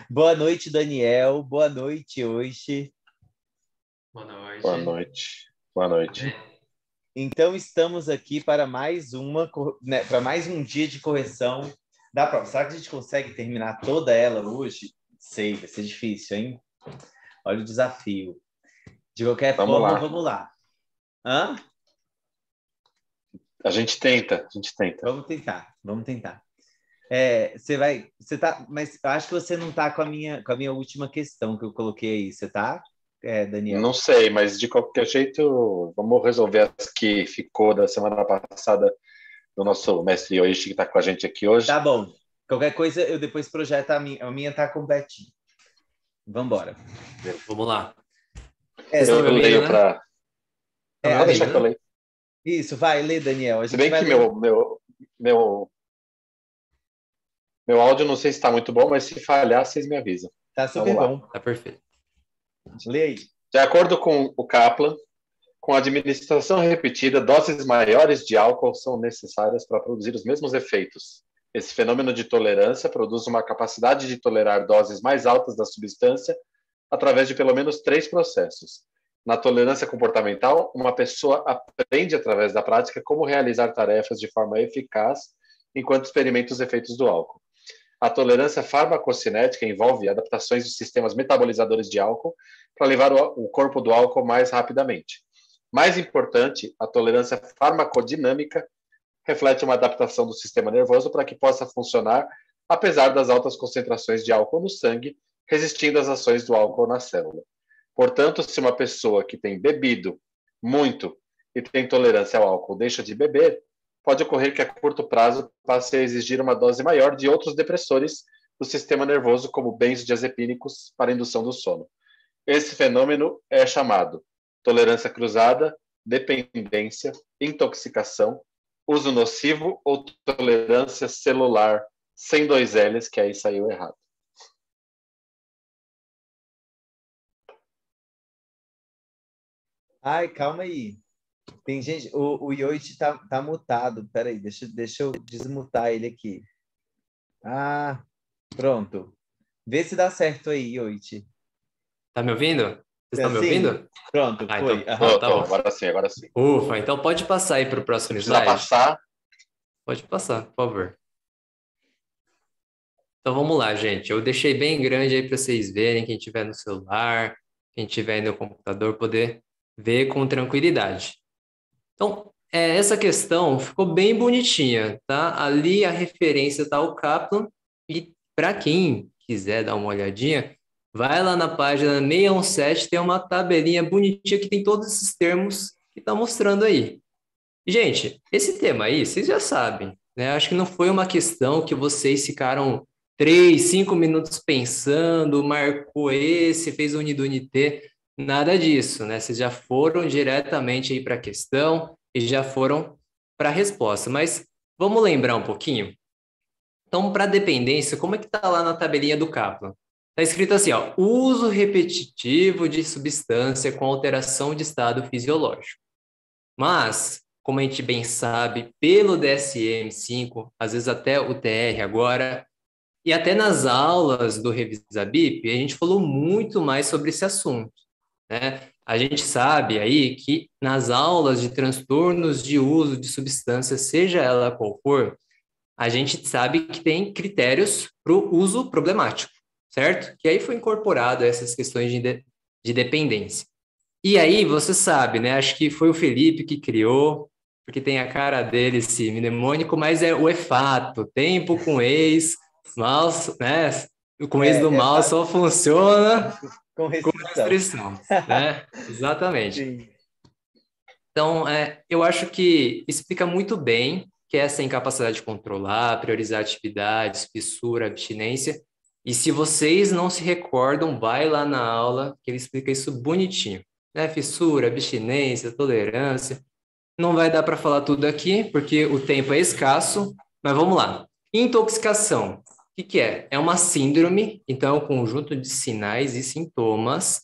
Boa noite, Daniel. Boa noite, Oishi. Boa noite. Boa noite. Boa noite. Então, estamos aqui para para mais um dia de correção da prova. Será que a gente consegue terminar toda ela hoje? Sei, vai ser difícil, hein? Olha o desafio. De qualquer forma, vamos lá. Hã? A gente tenta. Vamos tentar. Mas eu acho que você não está com a minha última questão que eu coloquei aí. Você tá, Daniel? Não sei, mas de qualquer jeito, vamos resolver as que ficou da semana passada do nosso mestre Yoichi, que está com a gente aqui hoje. Tá bom. Qualquer coisa, eu depois projeto a minha. A minha tá completinha. Vamos embora. Vamos lá. Eu leio para... Não, deixa que eu leio. Isso, vai, lê, Daniel. Se bem que meu áudio não sei se está muito bom, mas se falhar, vocês me avisam. Tá super bom. Tá perfeito. Lê aí. De acordo com o Kaplan, com a administração repetida, doses maiores de álcool são necessárias para produzir os mesmos efeitos. Esse fenômeno de tolerância produz uma capacidade de tolerar doses mais altas da substância através de pelo menos 3 processos. Na tolerância comportamental, uma pessoa aprende através da prática como realizar tarefas de forma eficaz enquanto experimenta os efeitos do álcool. A tolerância farmacocinética envolve adaptações de sistemas metabolizadores de álcool para levar o corpo do álcool mais rapidamente. Mais importante, a tolerância farmacodinâmica reflete uma adaptação do sistema nervoso para que possa funcionar apesar das altas concentrações de álcool no sangue, resistindo às ações do álcool na célula. Portanto, se uma pessoa que tem bebido muito e tem tolerância ao álcool deixa de beber, pode ocorrer que a curto prazo passe a exigir uma dose maior de outros depressores do sistema nervoso, como benzodiazepínicos, para a indução do sono. Esse fenômeno é chamado tolerância cruzada, dependência, intoxicação, uso nocivo ou tolerância celular, sem 2 L's, que aí saiu errado. Ai, calma aí. Tem gente, o Yoichi tá mutado. Peraí, deixa eu desmutar ele aqui. Ah, pronto. Vê se dá certo aí, Yoichi. Tá me ouvindo? Vocês estão me ouvindo? Pronto, foi. Então, tá bom. Agora sim. Ufa, então pode passar aí para o próximo slide. Passar? Pode passar, por favor. Então vamos lá, gente. Eu deixei bem grande aí para vocês verem, quem tiver no celular, quem tiver aí no computador, poder ver com tranquilidade. Então, essa questão ficou bem bonitinha, tá? Ali a referência tá o Kaplan, e para quem quiser dar uma olhadinha, vai lá na página 617, tem uma tabelinha bonitinha que tem todos esses termos que tá mostrando aí. Gente, esse tema aí, vocês já sabem, né? Acho que não foi uma questão que vocês ficaram 3, 5 minutos pensando, marcou esse, fez unidunité, nada disso, né? Vocês já foram diretamente aí para a questão e já foram para a resposta. Mas vamos lembrar um pouquinho? Então, para dependência, como é que está lá na tabelinha do Kaplan? Está escrito assim, ó, uso repetitivo de substância com alteração de estado fisiológico. Mas, como a gente bem sabe, pelo DSM-5, às vezes até o TR agora, e até nas aulas do Revisa BIP, a gente falou muito mais sobre esse assunto, né? A gente sabe aí que nas aulas de transtornos de uso de substância, seja ela qual for, a gente sabe que tem critérios para o uso problemático, certo? Que aí foi incorporado essas questões de dependência. E aí, você sabe, né? Acho que foi o Felipe que criou, porque tem a cara dele, esse mnemônico, mas é o EFATO, tempo com ex, mouse, né? Com ex do mouse só funciona com restrição, né? Exatamente. Sim. Então, eu acho que explica muito bem que essa incapacidade de controlar, priorizar atividades, fissura, abstinência. E se vocês não se recordam, vai lá na aula que ele explica isso bonitinho, né? Fissura, abstinência, tolerância. Não vai dar para falar tudo aqui, porque o tempo é escasso, mas vamos lá. Intoxicação. O que é? É uma síndrome, então é um conjunto de sinais e sintomas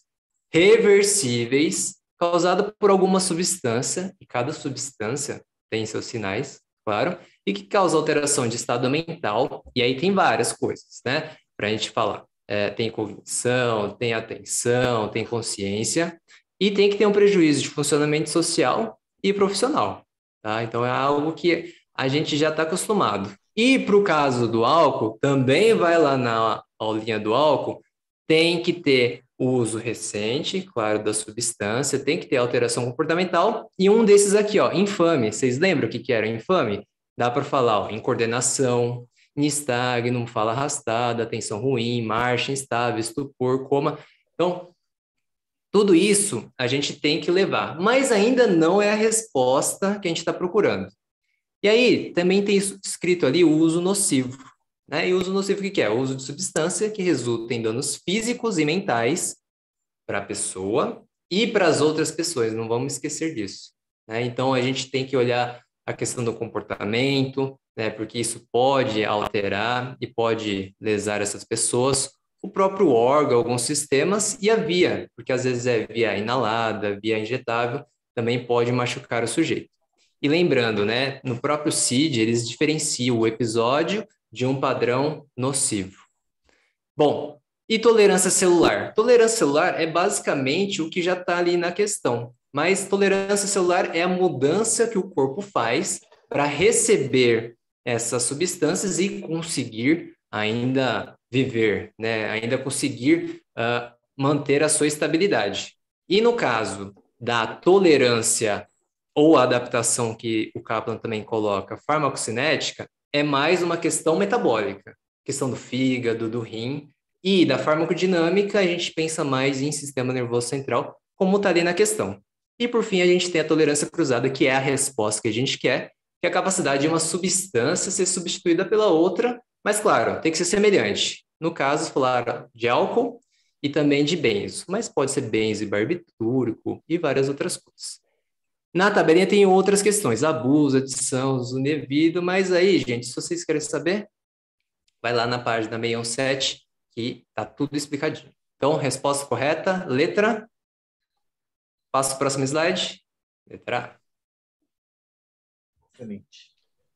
reversíveis causado por alguma substância, e cada substância tem seus sinais, claro, e que causa alteração de estado mental, e aí tem várias coisas, né, para a gente falar. tem cognição, tem atenção, tem consciência, e tem que ter um prejuízo de funcionamento social e profissional, tá? Então, é algo que a gente já está acostumado. E para o caso do álcool, também vai lá na aulinha do álcool, tem que ter o uso recente, claro, da substância, tem que ter alteração comportamental, e um desses aqui, ó, infame. Vocês lembram o que era infame? Dá para falar, ó, incoordenação, nistagmo, fala arrastada, atenção ruim, marcha instável, estupor, coma. Então, tudo isso a gente tem que levar, mas ainda não é a resposta que a gente está procurando. E aí, também tem escrito ali o uso nocivo, né? E o uso nocivo, o que é? O uso de substância que resulta em danos físicos e mentais para a pessoa e para as outras pessoas, não vamos esquecer disso, né? Então, a gente tem que olhar a questão do comportamento, né? Porque isso pode alterar e pode lesar essas pessoas, o próprio órgão, alguns sistemas e a via, porque às vezes é via inalada, via injetável, também pode machucar o sujeito. E lembrando, né, no próprio CID, eles diferenciam o episódio de um padrão nocivo. Bom, e tolerância celular? Tolerância celular é basicamente o que já está ali na questão, mas tolerância celular é a mudança que o corpo faz para receber essas substâncias e conseguir ainda viver, né, ainda conseguir manter a sua estabilidade. E no caso da tolerância ou a adaptação que o Kaplan também coloca, farmacocinética, é mais uma questão metabólica, questão do fígado, do rim, e da farmacodinâmica a gente pensa mais em sistema nervoso central, como está ali na questão. E por fim a gente tem a tolerância cruzada, que é a resposta que a gente quer, que é a capacidade de uma substância ser substituída pela outra, mas claro, tem que ser semelhante. No caso, falar de álcool e também de benzo, mas pode ser benzo e barbitúrico e várias outras coisas. Na tabelinha tem outras questões, abuso, adição, uso indevido, mas aí, gente, se vocês querem saber, vai lá na página 617, que tá tudo explicadinho. Então, resposta correta, letra. Passa o próximo slide. Letra A. Excelente.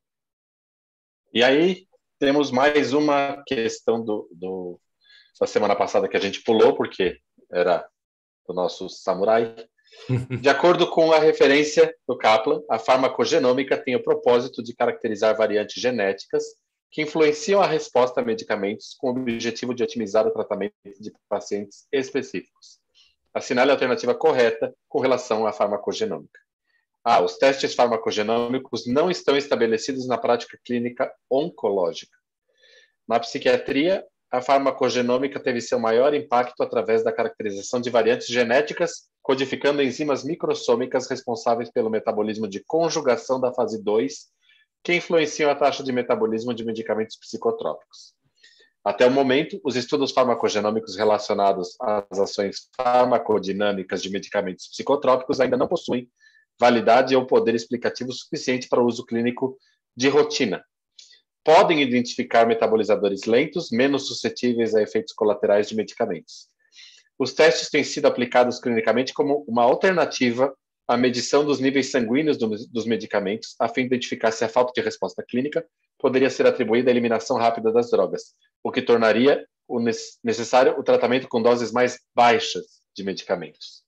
E aí, temos mais uma questão da semana passada que a gente pulou, porque era do nosso samurai. De acordo com a referência do Kaplan, a farmacogenômica tem o propósito de caracterizar variantes genéticas que influenciam a resposta a medicamentos com o objetivo de otimizar o tratamento de pacientes específicos. Assinale a alternativa correta com relação à farmacogenômica. A. Os testes farmacogenômicos não estão estabelecidos na prática clínica oncológica. Na psiquiatria, a farmacogenômica teve seu maior impacto através da caracterização de variantes genéticas, codificando enzimas microssômicas responsáveis pelo metabolismo de conjugação da fase 2, que influenciam a taxa de metabolismo de medicamentos psicotrópicos. Até o momento, os estudos farmacogenômicos relacionados às ações farmacodinâmicas de medicamentos psicotrópicos ainda não possuem validade ou poder explicativo suficiente para o uso clínico de rotina. Podem identificar metabolizadores lentos, menos suscetíveis a efeitos colaterais de medicamentos. Os testes têm sido aplicados clinicamente como uma alternativa à medição dos níveis sanguíneos dos medicamentos, a fim de identificar se a falta de resposta clínica poderia ser atribuída à eliminação rápida das drogas, o que tornaria necessário o tratamento com doses mais baixas de medicamentos.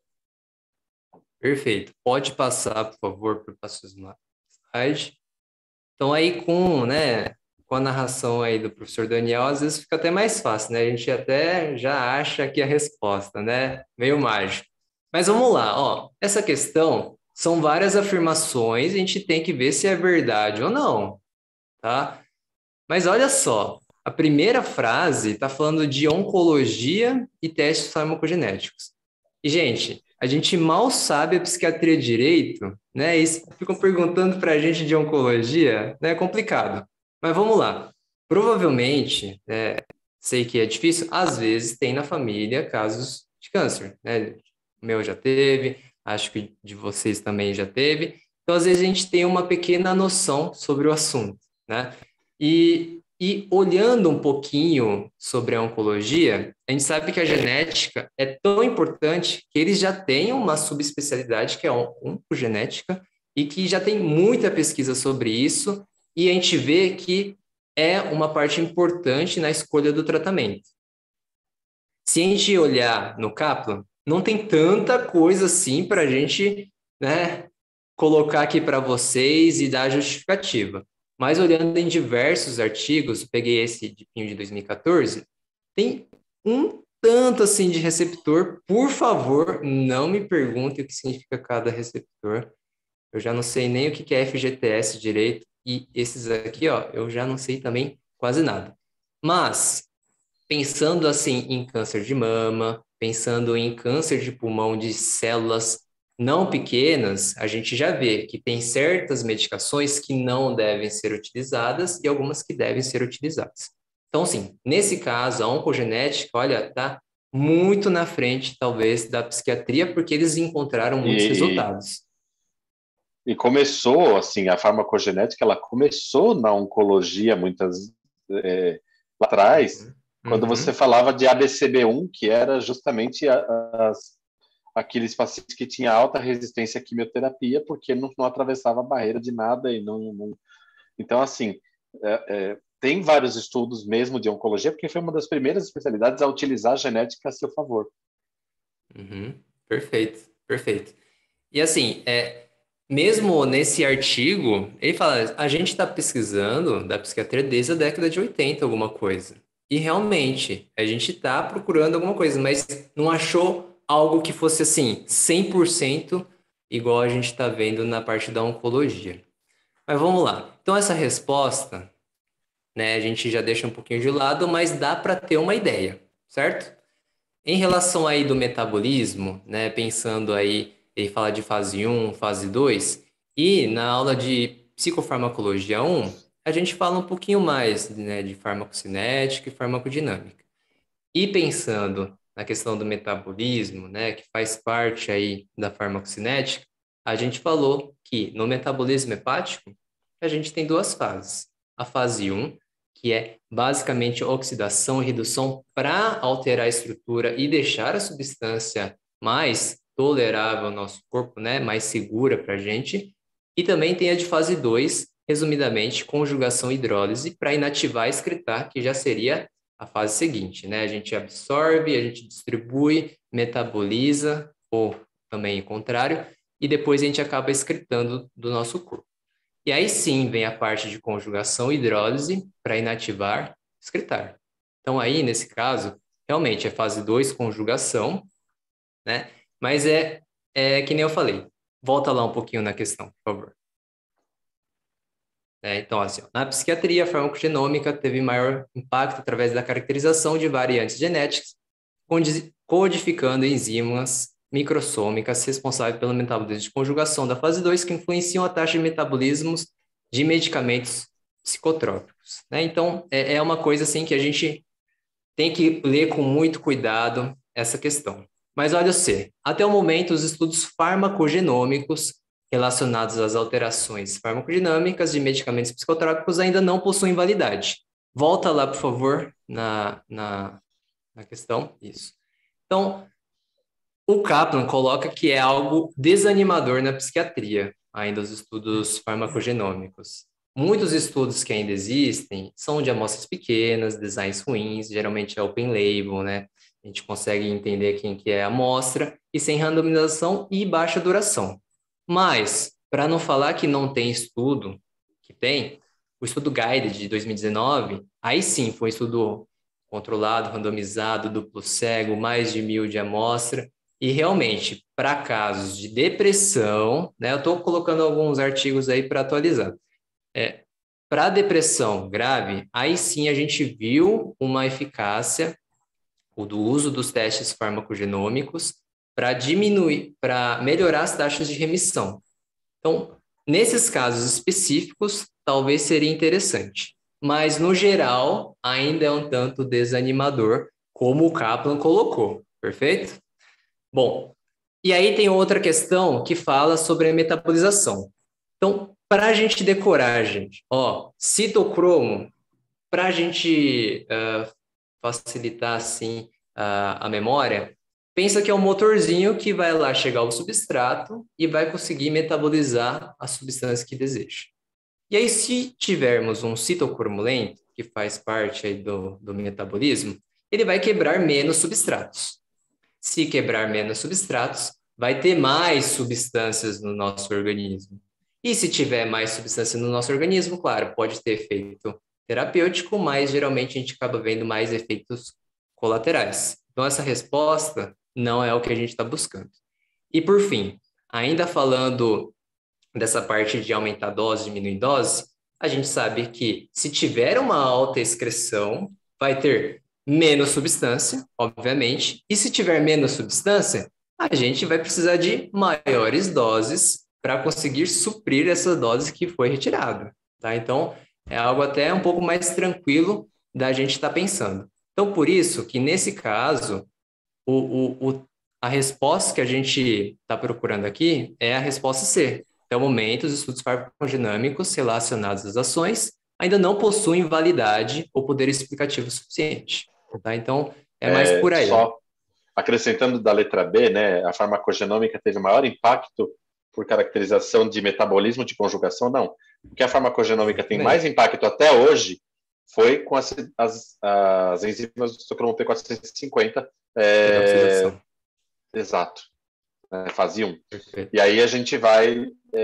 Perfeito. Pode passar, por favor, para o próximo slide. Então, aí com a narração aí do professor Daniel, às vezes fica até mais fácil, né? A gente até já acha que a resposta, né? Meio mágico. Mas vamos lá, ó. Essa questão são várias afirmações, a gente tem que ver se é verdade ou não, tá? Mas olha só, a primeira frase está falando de oncologia e testes farmacogenéticos. E, gente, a gente mal sabe a psiquiatria direito, né? E ficam perguntando para a gente de oncologia, né? É complicado. Mas vamos lá. Provavelmente, sei que é difícil, às vezes tem na família casos de câncer, né? O meu já teve, acho que de vocês também já teve. Então, às vezes, a gente tem uma pequena noção sobre o assunto, né? E olhando um pouquinho sobre a oncologia, a gente sabe que a genética é tão importante que eles já têm uma subespecialidade que é a oncogenética e que já tem muita pesquisa sobre isso e a gente vê que é uma parte importante na escolha do tratamento. se a gente olhar no Kaplan, não tem tanta coisa assim para a gente, né, colocar aqui para vocês e dar a justificativa. Mas olhando em diversos artigos, peguei esse de Pinho de 2014, tem um tanto assim de receptor. Por favor, não me pergunte o que significa cada receptor. Eu já não sei nem o que é FGTS direito, e esses aqui, ó, eu já não sei também quase nada. Mas, pensando assim em câncer de mama, pensando em câncer de pulmão de células não pequenas, a gente já vê que tem certas medicações que não devem ser utilizadas e algumas que devem ser utilizadas. Então, sim, nesse caso, a oncogenética, olha, está muito na frente, talvez, da psiquiatria, porque eles encontraram muitos E, resultados. e começou, assim, a farmacogenética, ela começou na oncologia lá atrás, Uhum, quando você uhum. falava de ABCB1, que era justamente aqueles pacientes que tinham alta resistência à quimioterapia, porque não atravessava a barreira de nada e não. Então, assim, tem vários estudos mesmo de oncologia, porque foi uma das primeiras especialidades a utilizar a genética a seu favor. Uhum. Perfeito, perfeito. E assim, mesmo nesse artigo, ele fala, a gente está pesquisando da psiquiatria desde a década de 80 alguma coisa. E realmente, a gente está procurando alguma coisa, mas não achou algo que fosse assim, 100% igual a gente está vendo na parte da oncologia. Mas vamos lá. Então, essa resposta, né, a gente já deixa um pouquinho de lado, mas dá para ter uma ideia, certo? Em relação aí do metabolismo, né, pensando aí, ele fala de fase um, fase 2, e na aula de psicofarmacologia um, a gente fala um pouquinho mais, né, de farmacocinética e farmacodinâmica. E pensando na questão do metabolismo, né, que faz parte aí da farmacocinética, a gente falou que no metabolismo hepático, a gente tem duas fases. A fase um, que é basicamente oxidação e redução para alterar a estrutura e deixar a substância mais tolerável ao nosso corpo, né, mais segura para a gente. E também tem a de fase 2, resumidamente, conjugação e hidrólise, para inativar e excretar, que já seria a fase seguinte, né? A gente absorve, a gente distribui, metaboliza, ou também o contrário, e depois a gente acaba excretando do nosso corpo. E aí sim vem a parte de conjugação e hidrólise para inativar, excretar. Então aí, nesse caso, realmente é fase 2 conjugação, né? Mas é que nem eu falei. Volta lá um pouquinho na questão, por favor. Então, assim, ó, na psiquiatria, a farmacogenômica teve maior impacto através da caracterização de variantes genéticas, codificando enzimas microssômicas responsáveis pelo metabolismo de conjugação da fase 2, que influenciam a taxa de metabolismos de medicamentos psicotrópicos, né? Então, é uma coisa assim que a gente tem que ler com muito cuidado essa questão. Mas olha você, até o momento, os estudos farmacogenômicos relacionados às alterações farmacodinâmicas de medicamentos psicotrópicos ainda não possuem validade. Volta lá, por favor, na questão. Isso. Então, o Kaplan coloca que é algo desanimador na psiquiatria, ainda os estudos farmacogenômicos. Muitos estudos que ainda existem são de amostras pequenas, designs ruins, geralmente é open label, né? A gente consegue entender quem que é a amostra, e sem randomização e baixa duração. Mas, para não falar que não tem estudo, que tem, o estudo Guided de 2019, aí sim foi um estudo controlado, randomizado, duplo cego, mais de 1.000 de amostra, e realmente, para casos de depressão, né, eu estou colocando alguns artigos aí para atualizar. Para depressão grave, aí sim a gente viu uma eficácia do uso dos testes farmacogenômicos para diminuir, para melhorar as taxas de remissão. Então, nesses casos específicos, talvez seria interessante. Mas, no geral, ainda é um tanto desanimador, como o Kaplan colocou, perfeito? Bom, e aí tem outra questão que fala sobre a metabolização. Então, para a gente decorar, gente, ó, citocromo, para a gente facilitar, assim, a memória, pensa que é um motorzinho que vai lá chegar ao substrato e vai conseguir metabolizar a substância que deseja. E aí, se tivermos um citocromo lento, que faz parte aí do metabolismo, ele vai quebrar menos substratos. Se quebrar menos substratos, vai ter mais substâncias no nosso organismo. E se tiver mais substância no nosso organismo, claro, pode ter efeito terapêutico, mas geralmente a gente acaba vendo mais efeitos colaterais. Então, essa resposta não é o que a gente está buscando. E, por fim, ainda falando dessa parte de aumentar a dose, diminuir dose, a gente sabe que se tiver uma alta excreção, vai ter menos substância, obviamente, e se tiver menos substância, a gente vai precisar de maiores doses para conseguir suprir essa dose que foi retirada, tá? Então, é algo até um pouco mais tranquilo da gente estar pensando. Então, por isso que nesse caso, a resposta que a gente está procurando aqui é a resposta C. Até o momento, os estudos farmacodinâmicos relacionados às ações ainda não possuem validade ou poder explicativo suficiente. Tá? Então, é mais por aí. Só acrescentando da letra B, né, a farmacogenômica teve maior impacto por caracterização de metabolismo de conjugação? Não. O que a farmacogenômica tem mais impacto até hoje foi com as enzimas do ciclomol P450. Exato. Fase 1. Perfeito. E aí a gente vai...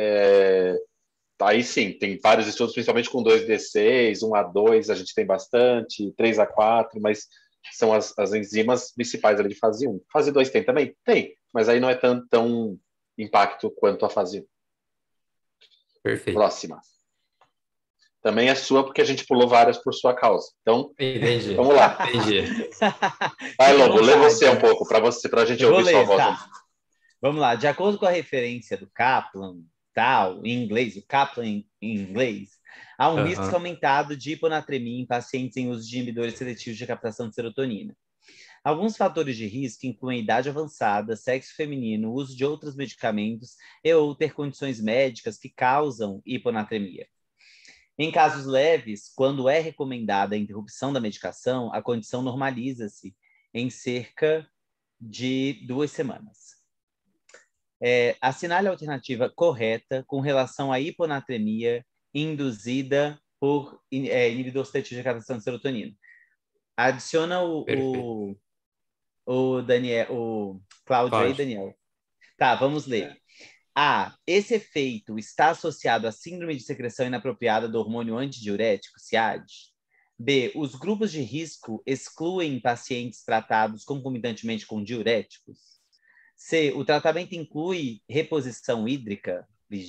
aí sim, tem vários estudos, principalmente com 2D6, 1A2, a gente tem bastante, 3A4, mas são as enzimas principais ali de fase 1. Fase 2 tem também? Tem, mas aí não é tão impacto quanto a fase 1. Perfeito. Próxima. Também é sua, porque a gente pulou várias por sua causa. Então, entendi. Vamos lá. Entendi. Vai, Lobo, lê você um pouco, para a gente ouvir sua voz. Tá. Vamos lá. De acordo com a referência do Kaplan, tal, em inglês, o Kaplan em inglês, há um risco aumentado de hiponatremia em pacientes em uso de inibidores seletivos de captação de serotonina. Alguns fatores de risco incluem idade avançada, sexo feminino, uso de outros medicamentos e/ou ter condições médicas que causam hiponatremia. Em casos leves, quando é recomendada a interrupção da medicação, a condição normaliza-se em cerca de 2 semanas. Assinale a alternativa correta com relação à hiponatremia induzida por inibidor seletivo de captação de serotonina. Adiciona o Daniel, o Cláudio e Daniel. Tá, vamos ler. A. Esse efeito está associado à síndrome de secreção inapropriada do hormônio antidiurético, SIAD. B. Os grupos de risco excluem pacientes tratados concomitantemente com diuréticos. C. O tratamento inclui reposição hídrica.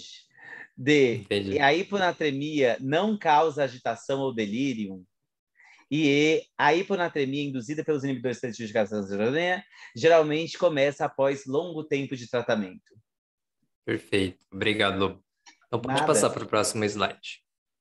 D. Entendi. A hiponatremia não causa agitação ou delírio. E a hiponatremia induzida pelos inibidores seletivos de captação de serotonina geralmente começa após longo tempo de tratamento. Perfeito. Obrigado, Lobo. Então, pode passar para o próximo slide.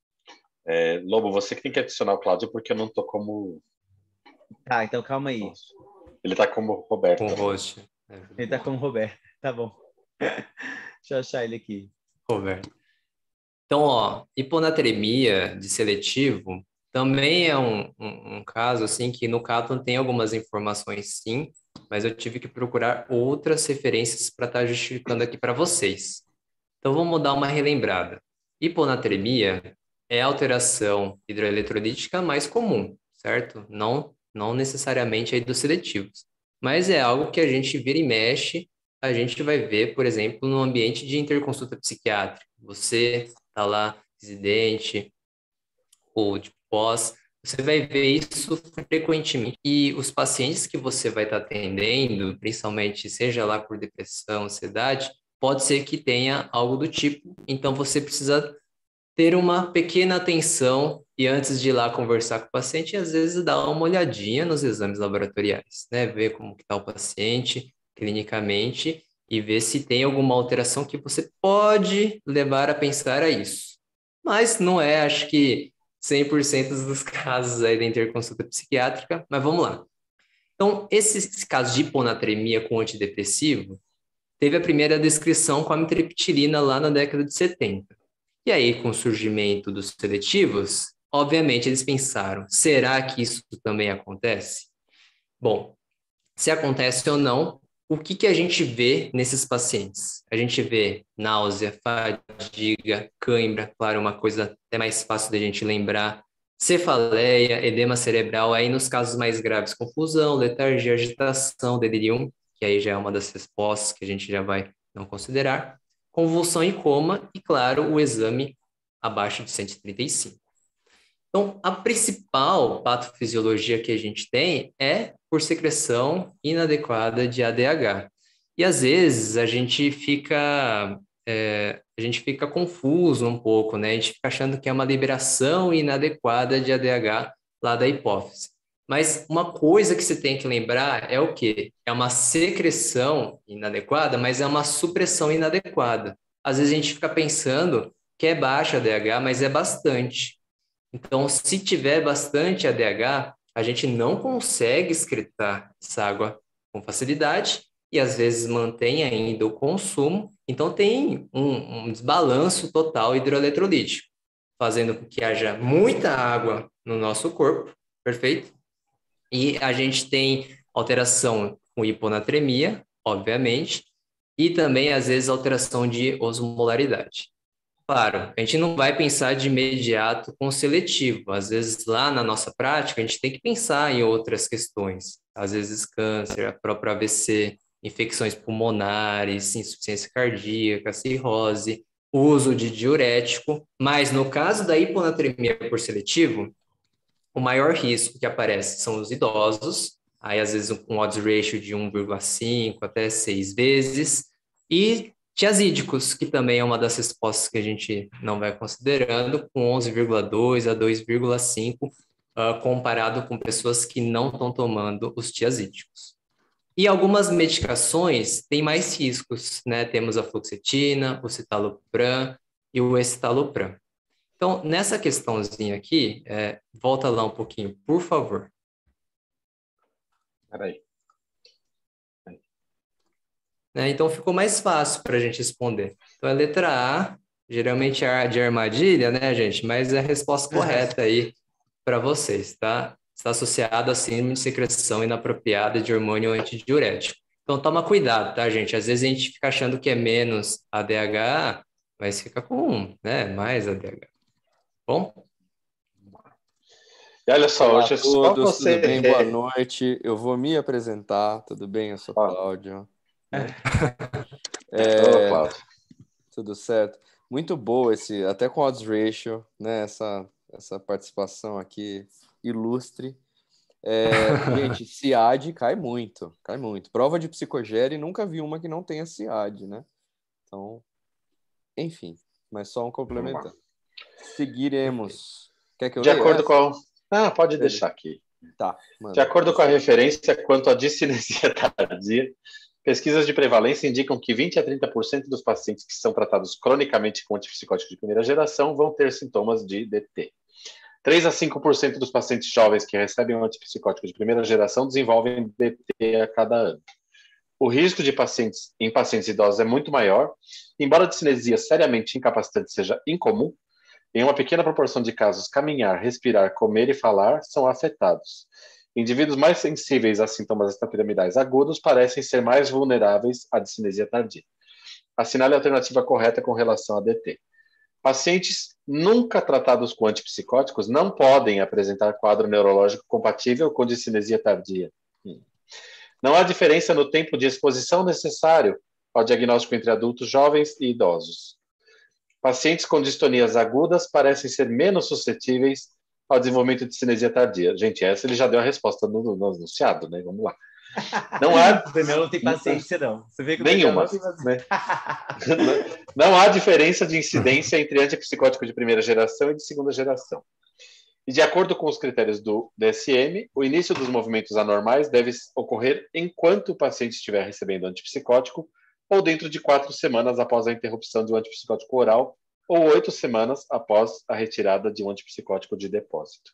Lobo, você que tem que adicionar o Cláudio, porque eu não estou como... Tá, então calma aí. Nossa. Ele está como Roberto. Com o host. Ele está como Roberto. Tá bom. Deixa eu achar ele aqui. Roberto. Então, hiponatremia de seletivo também é um caso assim que no Kaplan tem algumas informações sim, mas eu tive que procurar outras referências para estar justificando aqui para vocês. Então, vamos dar uma relembrada. Hiponatremia é a alteração hidroeletrolítica mais comum, certo? Não necessariamente aí dos seletivos, mas é algo que a gente vira e mexe, a gente vai ver, por exemplo, no ambiente de interconsulta psiquiátrica. Você está lá, residente ou de pós, você vai ver isso frequentemente. E os pacientes que você vai estar atendendo, principalmente seja lá por depressão, ansiedade, pode ser que tenha algo do tipo. Então, você precisa ter uma pequena atenção e antes de ir lá conversar com o paciente, às vezes dar uma olhadinha nos exames laboratoriais, né? Ver como está o paciente clinicamente e ver se tem alguma alteração que você pode levar a pensar a isso. Mas não é, acho que 100% dos casos aí da interconsulta psiquiátrica, mas vamos lá. Então, esses casos de hiponatremia com antidepressivo, teve a primeira descrição com a amitriptilina lá na década de 70. E aí, com o surgimento dos seletivos, obviamente eles pensaram, será que isso também acontece? Bom, se acontece ou não, o que a gente vê nesses pacientes? A gente vê náusea, fadiga, cãibra, claro, uma coisa até mais fácil da gente lembrar, cefaleia, edema cerebral, aí nos casos mais graves, confusão, letargia, agitação, delirium, que aí já é uma das respostas que a gente já vai não considerar, convulsão e coma, e claro, o exame abaixo de 135. Então, a principal patofisiologia que a gente tem é por secreção inadequada de ADH. E às vezes a gente fica confuso um pouco, né? A gente fica achando que é uma liberação inadequada de ADH lá da hipófise. Mas uma coisa que você tem que lembrar é o quê? É uma secreção inadequada, mas é uma supressão inadequada. Às vezes a gente fica pensando que é baixa ADH, mas é bastante. Então, se tiver bastante ADH, a gente não consegue excretar essa água com facilidade e às vezes mantém ainda o consumo. Então, tem um desbalanço total hidroeletrolítico, fazendo com que haja muita água no nosso corpo, perfeito? E a gente tem alteração com hiponatremia, obviamente, e também, às vezes, alteração de osmolaridade. Claro, a gente não vai pensar de imediato com seletivo. Às vezes, lá na nossa prática, a gente tem que pensar em outras questões. Às vezes, câncer, a própria AVC, infecções pulmonares, insuficiência cardíaca, cirrose, uso de diurético. Mas, no caso da hiponatremia por seletivo, o maior risco que aparece são os idosos, aí às vezes um odds ratio de 1,5 até 6 vezes, e tiazídicos, que também é uma das respostas que a gente não vai considerando, com 11,2 a 2,5, comparado com pessoas que não estão tomando os tiazídicos. E algumas medicações têm mais riscos, né? Temos a fluoxetina, o citalopram e o escitalopram. Então, nessa questãozinha aqui, volta lá um pouquinho, por favor. Peraí. Então, ficou mais fácil para a gente responder. Então, a letra A, geralmente é de armadilha, né, gente? Mas é a resposta correta aí para vocês, tá? Está associada a síndrome de secreção inapropriada de hormônio antidiurético. Então, toma cuidado, tá, gente? Às vezes a gente fica achando que é menos ADH, mas fica com, né, mais ADH. Bom? E olha só, Olá hoje a é só todos, você. tudo bem? Boa noite. Eu vou me apresentar, tudo bem? Eu sou Ó. Cláudio. Né? Ô, Cláudio. Tudo certo. Muito boa até com odds ratio, né? Essa participação aqui ilustre. Gente, CIAD cai muito, cai muito. Prova de psicogéria, nunca vi uma que não tenha CIAD, né? Então, enfim, mas só um complementando. Seguiremos. Quer que eu De leia acordo essa? com... pode Beleza. deixar aqui. Tá, De acordo com a referência quanto à discinesia tardia, pesquisas de prevalência indicam que 20 a 30% dos pacientes que são tratados cronicamente com antipsicótico de primeira geração vão ter sintomas de DT. 3 a 5% dos pacientes jovens que recebem um antipsicótico de primeira geração desenvolvem DT a cada ano. O risco em pacientes idosos é muito maior, embora a discinesia seriamente incapacitante seja incomum. Em uma pequena proporção de casos, caminhar, respirar, comer e falar são afetados. Indivíduos mais sensíveis a sintomas extrapiramidais agudos parecem ser mais vulneráveis à discinesia tardia. Assinale a alternativa correta com relação a DT. Pacientes nunca tratados com antipsicóticos não podem apresentar quadro neurológico compatível com discinesia tardia. Não há diferença no tempo de exposição necessário ao diagnóstico entre adultos jovens e idosos. Pacientes com distonias agudas parecem ser menos suscetíveis ao desenvolvimento de cinesia tardia. Gente, essa ele já deu a resposta no anunciado, né? Vamos lá. Não há... O Daniel não tem paciência, não. Você vê que o nenhuma. Daniel não tem paciência. Né? Não há diferença de incidência entre antipsicótico de primeira geração e de segunda geração. E de acordo com os critérios do DSM, o início dos movimentos anormais deve ocorrer enquanto o paciente estiver recebendo antipsicótico ou dentro de 4 semanas após a interrupção de um antipsicótico oral ou 8 semanas após a retirada de um antipsicótico de depósito.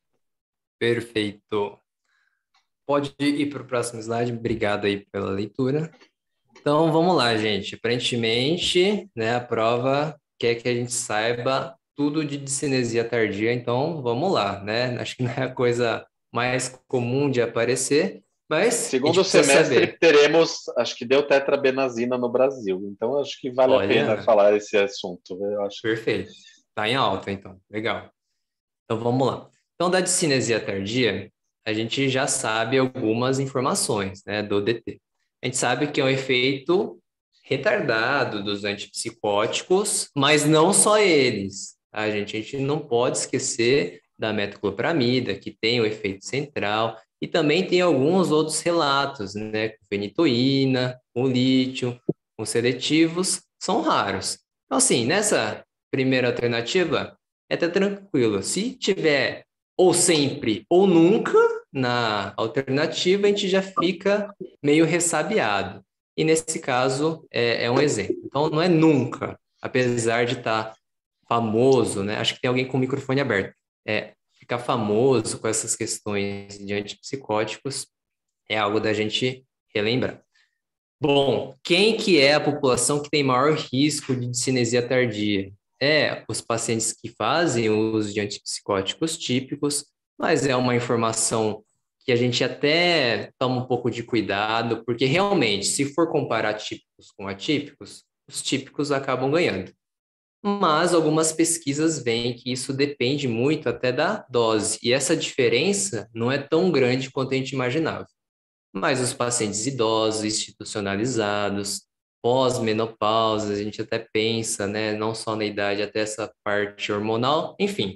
Perfeito. Pode ir para o próximo slide. Obrigado aí pela leitura. Então, vamos lá, gente. Aparentemente, né, a prova quer que a gente saiba tudo de discinesia tardia, então vamos lá, né? Acho que não é a coisa mais comum de aparecer, mas segundo semestre teremos, acho que deu tetrabenazina no Brasil, então acho que vale a pena falar esse assunto. Eu acho. Perfeito. Está em alta, então. Legal. Então, vamos lá. Então, da discinesia tardia, a gente já sabe algumas informações, né, do DT. A gente sabe que é um efeito retardado dos antipsicóticos, mas não só eles. Tá, gente? A gente não pode esquecer da metoclopramida, que tem o efeito central, e também tem alguns outros relatos, né, com fenitoína, com lítio, com sedativos, são raros. Então, assim, nessa primeira alternativa, é até tranquilo. Se tiver ou sempre ou nunca na alternativa, a gente já fica meio ressabiado. E nesse caso, é um exemplo. Então, não é nunca, apesar de estar famoso, né? Acho que tem alguém com o microfone aberto. Ficar famoso com essas questões de antipsicóticos é algo da gente relembrar. Bom, quem que é a população que tem maior risco de discinesia tardia? Os pacientes que fazem uso de antipsicóticos típicos, mas é uma informação que a gente até toma um pouco de cuidado, porque realmente, se for comparar típicos com atípicos, os típicos acabam ganhando. Mas algumas pesquisas veem que isso depende muito até da dose, e essa diferença não é tão grande quanto a gente imaginava. Mas os pacientes idosos, institucionalizados, pós-menopausa, a gente até pensa, né, não só na idade, até essa parte hormonal, enfim.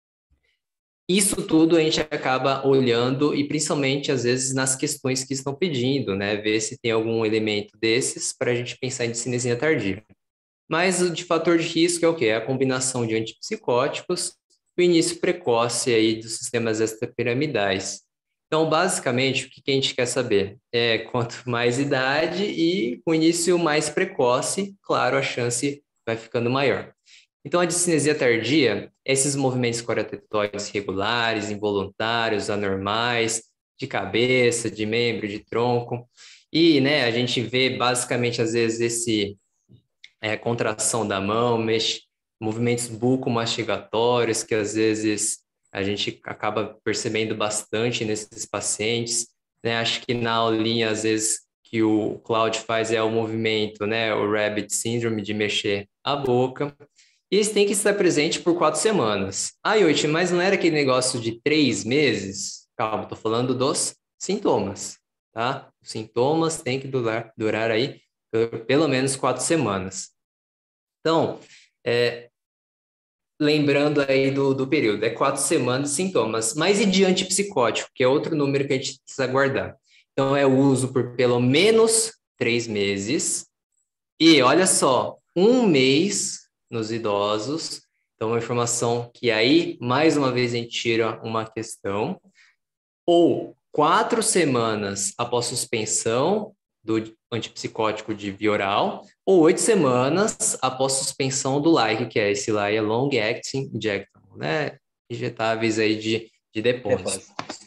Isso tudo a gente acaba olhando e principalmente, às vezes, nas questões que estão pedindo, né, ver se tem algum elemento desses para a gente pensar em discinesia tardia. Mas o de fator de risco é o quê? É a combinação de antipsicóticos, o início precoce aí dos sistemas extrapiramidais. Então, basicamente, o que a gente quer saber? Quanto mais idade e com início mais precoce, claro, a chance vai ficando maior. Então, a discinesia tardia, esses movimentos coreotetóides regulares, involuntários, anormais, de cabeça, de membro, de tronco, e, né, a gente vê basicamente, às vezes, contração da mão, movimentos bucomastigatórios, que às vezes a gente acaba percebendo bastante nesses pacientes, né? Acho que na aulinha, às vezes, que o Claudio faz é o movimento, né? O Rabbit Syndrome, de mexer a boca. E eles têm que estar presente por 4 semanas. Yoshi, mas não era aquele negócio de 3 meses? Calma, estou falando dos sintomas, tá? Os sintomas têm que durar aí pelo menos 4 semanas. Então, lembrando aí do período, 4 semanas de sintomas. Mas e de antipsicótico, que é outro número que a gente precisa guardar. Então, é o uso por pelo menos 3 meses. E olha só, 1 mês nos idosos. Então, uma informação que aí, mais uma vez, a gente tira uma questão. Ou 4 semanas após suspensão do antipsicótico de via oral, ou 8 semanas após suspensão do LAI, que é esse LAI, é Long Acting Injectable, né? Injetáveis aí de depósito.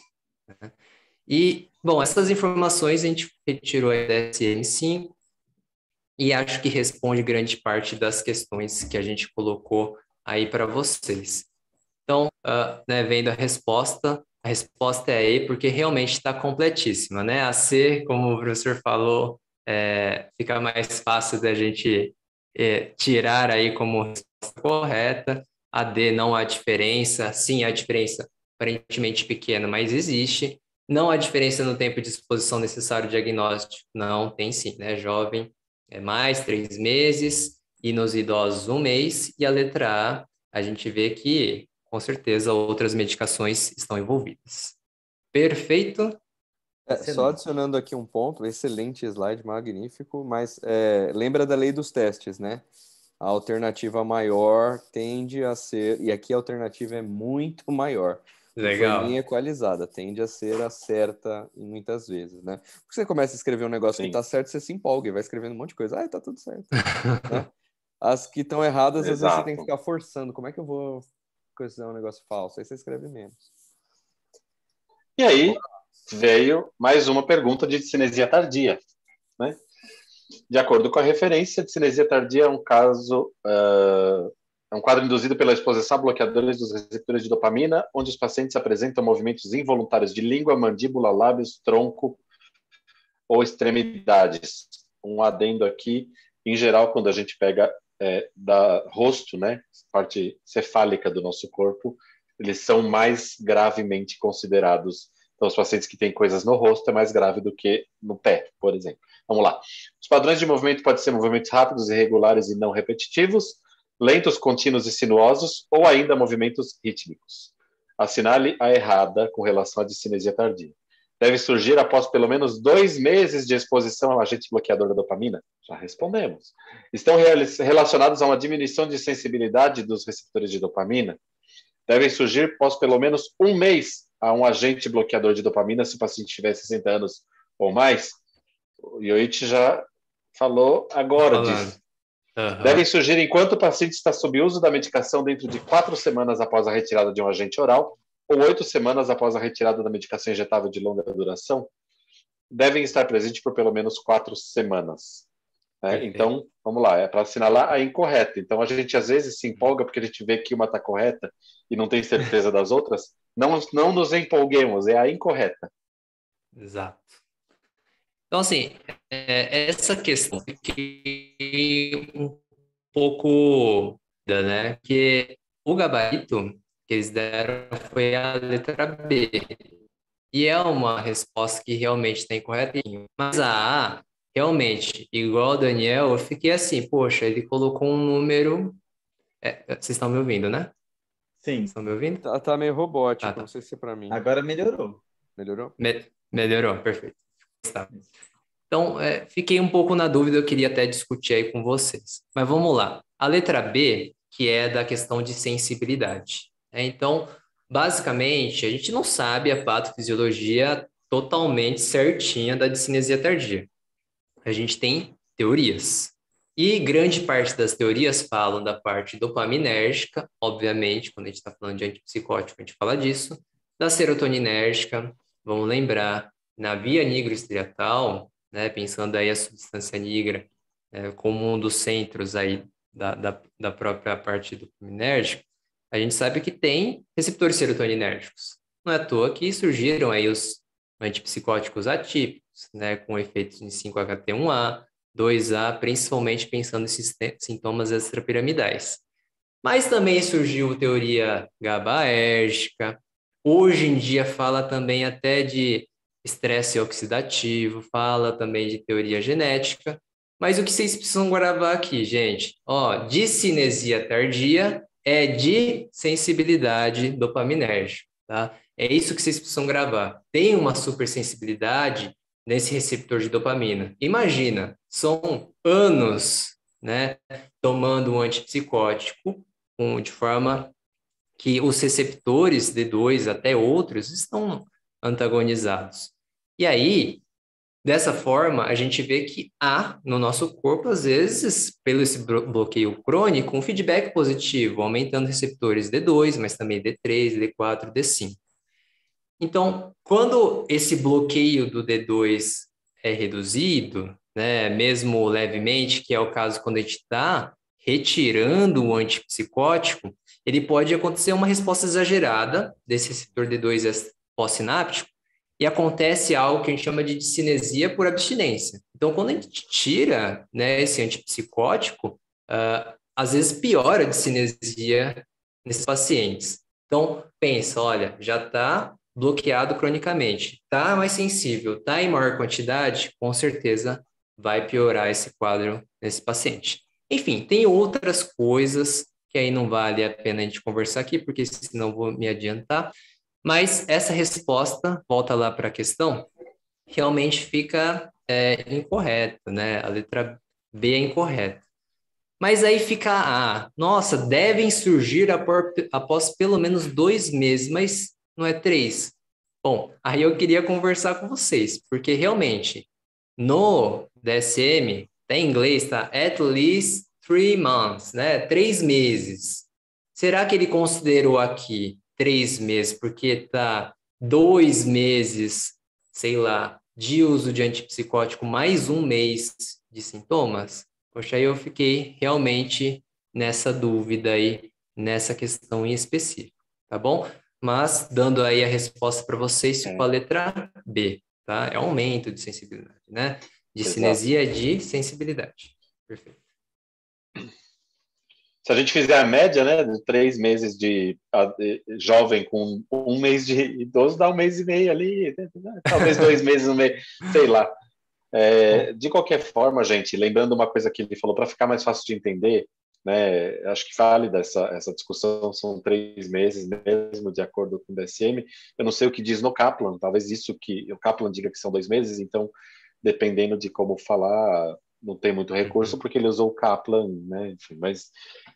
E, bom, essas informações a gente retirou a DSM-5 e acho que responde grande parte das questões que a gente colocou aí para vocês. Então, né, vendo a resposta é E, porque realmente está completíssima, né? A C, como o professor falou, fica mais fácil da gente tirar aí como resposta correta. A D, não há diferença. Sim, há diferença aparentemente pequena, mas existe. Não há diferença no tempo de exposição necessário ao diagnóstico. Não, tem sim, né? Jovem é mais 3 meses e nos idosos 1 mês. E a letra A gente vê que com certeza outras medicações estão envolvidas. Perfeito? Só adicionando aqui um ponto, excelente slide, magnífico, mas lembra da lei dos testes, né? A alternativa maior tende a ser, e aqui a alternativa é muito maior, não foi nem equalizada, tende a ser a certa muitas vezes, né? Porque você começa a escrever um negócio que tá certo, você se empolga e vai escrevendo um monte de coisa, tá tudo certo, né? As que estão erradas, às vezes você tem que ficar forçando, como é que eu vou coisar um negócio falso? Aí você escreve menos. E aí veio mais uma pergunta de discinesia tardia, né? De acordo com a referência, discinesia tardia é um quadro induzido pela exposição a bloqueadores dos receptores de dopamina, onde os pacientes apresentam movimentos involuntários de língua, mandíbula, lábios, tronco ou extremidades. Um adendo aqui, em geral, quando a gente pega da rosto, né, parte cefálica do nosso corpo, eles são mais gravemente considerados. Então, os pacientes que têm coisas no rosto é mais grave do que no pé, por exemplo. Vamos lá. Os padrões de movimento podem ser movimentos rápidos, irregulares e não repetitivos, lentos, contínuos e sinuosos, ou ainda movimentos rítmicos. Assinale a errada com relação à discinesia tardia. Deve surgir após pelo menos 2 meses de exposição ao agente bloqueador da dopamina? Já respondemos. Estão relacionados a uma diminuição de sensibilidade dos receptores de dopamina? Devem surgir após pelo menos 1 mês a um agente bloqueador de dopamina se o paciente tiver 60 anos ou mais? O Yoichi já falou agora disso. Devem surgir enquanto o paciente está sob uso da medicação dentro de 4 semanas após a retirada de um agente oral ou 8 semanas após a retirada da medicação injetável de longa duração. Devem estar presentes por pelo menos 4 semanas. Né? Então, vamos lá, é para assinalar a incorreta. Então, a gente às vezes se empolga porque a gente vê que uma está correta e não tem certeza das outras. Não nos empolguemos, é a incorreta. Exato. Então, assim, essa questão que um pouco, né, que o gabarito que eles deram foi a letra B, e é uma resposta que realmente está incorreta, mas a A, realmente, igual o Daniel, eu fiquei assim, poxa, ele colocou um número... vocês estão me ouvindo, né? Sim. Estão me ouvindo? Tá meio robótico, tá. Não sei se é para mim. Agora melhorou. Melhorou? Melhorou, perfeito. Então, fiquei um pouco na dúvida, eu queria até discutir aí com vocês. Mas vamos lá. A letra B, que é da questão de sensibilidade. Então, basicamente, a gente não sabe a patofisiologia totalmente certinha da discinesia tardia. A gente tem teorias. E grande parte das teorias falam da parte dopaminérgica, obviamente, quando a gente está falando de antipsicótico, a gente fala disso, da serotoninérgica, vamos lembrar, na via nigrostriatal, né, pensando aí a substância nigra como um dos centros aí da própria parte dopaminérgica, a gente sabe que tem receptores serotoninérgicos. Não é à toa que surgiram aí os antipsicóticos atípicos, né, com efeitos em 5-HT1A, 2A, principalmente pensando nesses sintomas extrapiramidais. Mas também surgiu teoria GABAérgica. Hoje em dia fala também até de estresse oxidativo, fala também de teoria genética. Mas o que vocês precisam gravar aqui, gente? Discinesia tardia é de sensibilidade dopaminérgica, tá? É isso que vocês precisam gravar. Tem uma supersensibilidade nesse receptor de dopamina. Imagina, são anos, né, tomando um antipsicótico de forma que os receptores D2 até outros estão antagonizados. E aí, dessa forma, a gente vê que há no nosso corpo, às vezes, pelo esse bloqueio crônico, um feedback positivo, aumentando receptores D2, mas também D3, D4, D5. Então, quando esse bloqueio do D2 é reduzido, né, mesmo levemente, que é o caso quando a gente está retirando o antipsicótico, ele pode acontecer uma resposta exagerada desse receptor D2 pós-sináptico e acontece algo que a gente chama de discinesia por abstinência. Então, quando a gente tira, né, esse antipsicótico, às vezes piora a discinesia nesses pacientes. Então, pensa, olha, já está bloqueado cronicamente, está mais sensível, está em maior quantidade, com certeza vai piorar esse quadro nesse paciente. Enfim, tem outras coisas que aí não vale a pena a gente conversar aqui, porque senão vou me adiantar, mas essa resposta, volta lá para a questão, realmente fica incorreta, né? A letra B é incorreta. Mas aí fica a A. Nossa, devem surgir após pelo menos 2 meses, mas não é 3. Bom, aí eu queria conversar com vocês, porque realmente, no DSM, tá em inglês, tá? At least 3 months, né? 3 meses. Será que ele considerou aqui 3 meses, porque tá 2 meses, sei lá, de uso de antipsicótico, mais 1 mês de sintomas? Poxa, aí eu fiquei realmente nessa dúvida aí, nessa questão em específico, tá bom? Mas, dando aí a resposta para vocês, ficou a letra B, tá? É aumento de sensibilidade, né? De cinesia de sensibilidade. Perfeito. Se a gente fizer a média, né, de 3 meses de jovem com 1 mês de idoso, dá 1 mês e meio ali, né? Talvez 2 meses, 1 mês, sei lá. De qualquer forma, gente, lembrando uma coisa que ele falou, para ficar mais fácil de entender, né, acho que válida essa discussão, são 3 meses mesmo, de acordo com o DSM. Eu não sei o que diz no Kaplan, talvez isso que o Kaplan diga que são 2 meses, então, dependendo de como falar, não tem muito recurso, porque ele usou o Kaplan, né, enfim, mas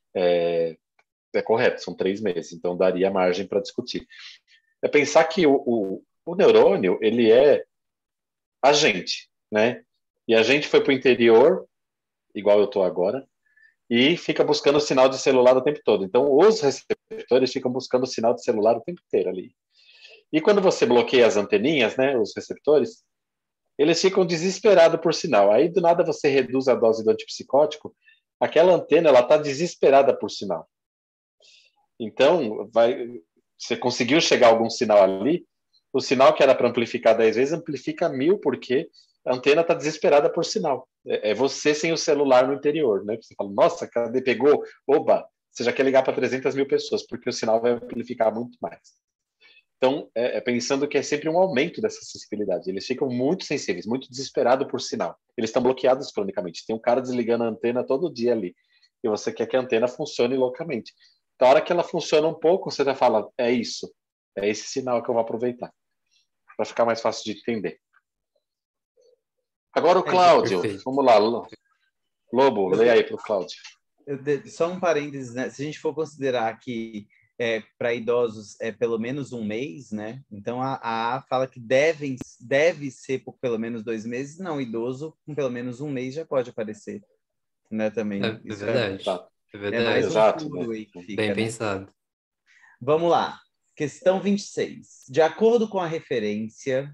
é correto, são 3 meses, então daria margem para discutir. É pensar que o neurônio, ele é a gente, né? E a gente foi para o interior, igual eu estou agora, e fica buscando o sinal de celular o tempo todo. Então, os receptores ficam buscando o sinal de celular o tempo inteiro ali. E quando você bloqueia as anteninhas, né, os receptores, eles ficam desesperados por sinal. Aí, do nada, você reduz a dose do antipsicótico, aquela antena, ela está desesperada por sinal. Então, você conseguiu chegar a algum sinal ali, o sinal que era para amplificar 10 vezes, amplifica 1000, porque a antena está desesperada por sinal. É você sem o celular no interior, né? Você fala, nossa, cadê? Pegou? Oba! Você já quer ligar para 300 mil pessoas, porque o sinal vai amplificar muito mais. Então, pensando que é sempre um aumento dessa sensibilidade. Eles ficam muito sensíveis, muito desesperados por sinal. Eles estão bloqueados cronicamente. Tem um cara desligando a antena todo dia ali. E você quer que a antena funcione loucamente. Da hora que ela funciona um pouco, você já fala, é isso. É esse sinal que eu vou aproveitar. Para ficar mais fácil de entender. Agora o Cláudio. Perfeito. Vamos lá. Lobo, lê aí para o Cláudio. Só um parênteses, né? Se a gente for considerar que para idosos é pelo menos 1 mês, né? Então a fala que deve ser por pelo menos 2 meses. Não, idoso com pelo menos 1 mês já pode aparecer, né? Também. É Isso verdade. É é verdade. mais um Exato, furo né? aí que fica, Bem né? pensado. Vamos lá. Questão 26. De acordo com a referência,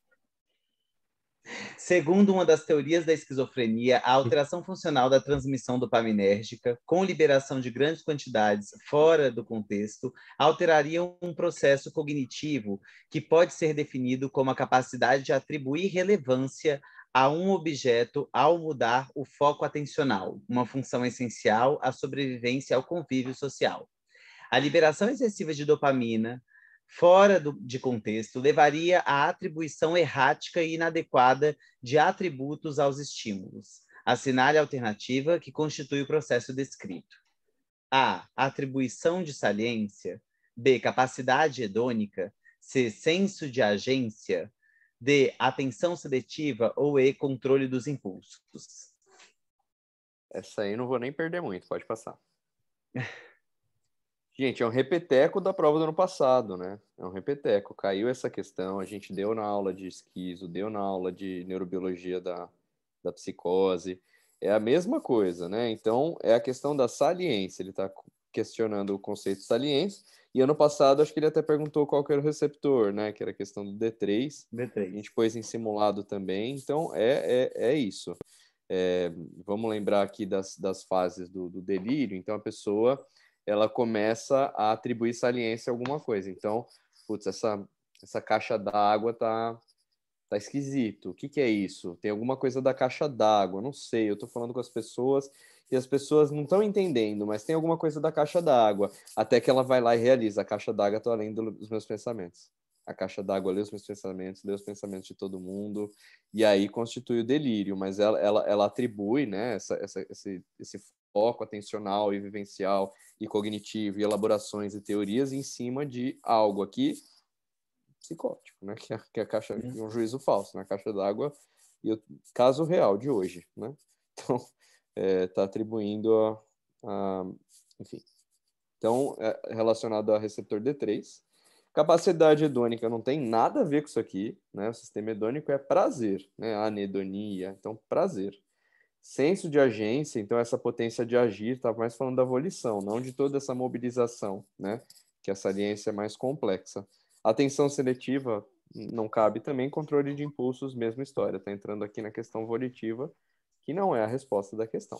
segundo uma das teorias da esquizofrenia, a alteração funcional da transmissão dopaminérgica, com liberação de grandes quantidades fora do contexto, alteraria um processo cognitivo que pode ser definido como a capacidade de atribuir relevância a um objeto ao mudar o foco atencional, uma função essencial à sobrevivência e ao convívio social. A liberação excessiva de dopamina fora de contexto levaria à atribuição errática e inadequada de atributos aos estímulos. Assinale a alternativa que constitui o processo descrito. A. Atribuição de saliência. B. Capacidade hedônica. C. Senso de agência. D. Atenção seletiva. Ou E. Controle dos impulsos. Essa aí não vou nem perder muito, pode passar. Gente, é um repeteco da prova do ano passado, né? É um repeteco. Caiu essa questão, a gente deu na aula de esquizo, deu na aula de neurobiologia da psicose. É a mesma coisa, né? Então, é a questão da saliência. Ele está questionando o conceito de saliência. E ano passado, acho que ele até perguntou qual que era o receptor, né? Que era a questão do D3. D3. A gente pôs em simulado também. Então, é isso. Vamos lembrar aqui das fases do delírio. Então, a pessoa ela começa a atribuir saliência a alguma coisa. Então, putz, essa caixa d'água tá esquisito. O que é isso? Tem alguma coisa da caixa d'água, não sei. Eu tô falando com as pessoas e as pessoas não estão entendendo, mas tem alguma coisa da caixa d'água. Até que ela vai lá e realiza. A caixa d'água tá além dos meus pensamentos. A caixa d'água lê os meus pensamentos, lê os pensamentos de todo mundo, e aí constitui o delírio, mas ela atribui, né, esse foco atencional e vivencial e cognitivo e elaborações e teorias em cima de algo aqui psicótico, né, que é a caixa, um juízo falso, né, a caixa d'água, e o caso real de hoje, né, então está atribuindo enfim, então relacionado ao receptor D3. Capacidade hedônica não tem nada a ver com isso aqui, né? O sistema hedônico é prazer, né? Anedonia, então prazer. Senso de agência, então essa potência de agir, estava mais falando da volição, não de toda essa mobilização, né? Que a saliência é mais complexa. Atenção seletiva não cabe também, controle de impulsos, mesma história. Está entrando aqui na questão volitiva, que não é a resposta da questão.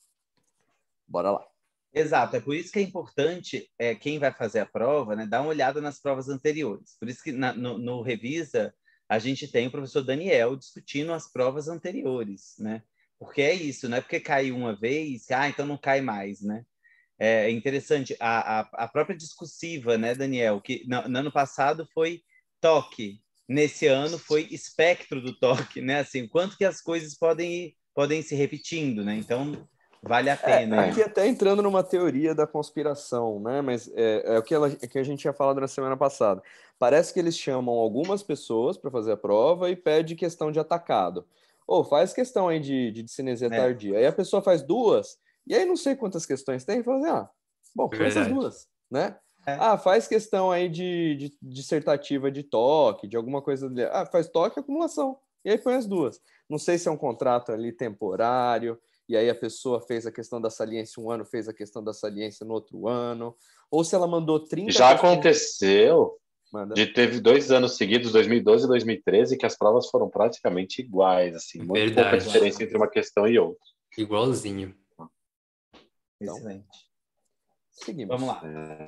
Bora lá. Exato, é por isso que é importante quem vai fazer a prova, né, dar uma olhada nas provas anteriores. Por isso que no Revisa a gente tem o professor Daniel discutindo as provas anteriores, né? Porque é isso, não é porque caiu uma vez, então não cai mais, né? É interessante a própria discursiva, né, Daniel? Que no ano passado foi toque, nesse ano foi espectro do toque, né? Assim, quanto que as coisas podem ir se repetindo, né? Então, vale a pena. Aqui até entrando numa teoria da conspiração, né? Mas é o que a gente tinha falado na semana passada. Parece que eles chamam algumas pessoas para fazer a prova e pede questão de atacado. Ou faz questão aí de cinesia tardia. Aí a pessoa faz duas, e aí não sei quantas questões tem, e fala assim, bom, são essas Verdade. duas, né? É. Faz questão aí de dissertativa de toque, de alguma coisa. Faz toque e acumulação. E aí põe as duas. Não sei se é um contrato ali temporário, e aí a pessoa fez a questão da saliência um ano, fez a questão da saliência no outro ano, ou se ela mandou 30 Já questões... aconteceu Manda. teve 2 anos seguidos, 2012 e 2013, que as provas foram praticamente iguais, assim, muito pouca Verdade. diferença entre uma questão e outra. Igualzinho. Então, Excelente. seguimos. Vamos lá.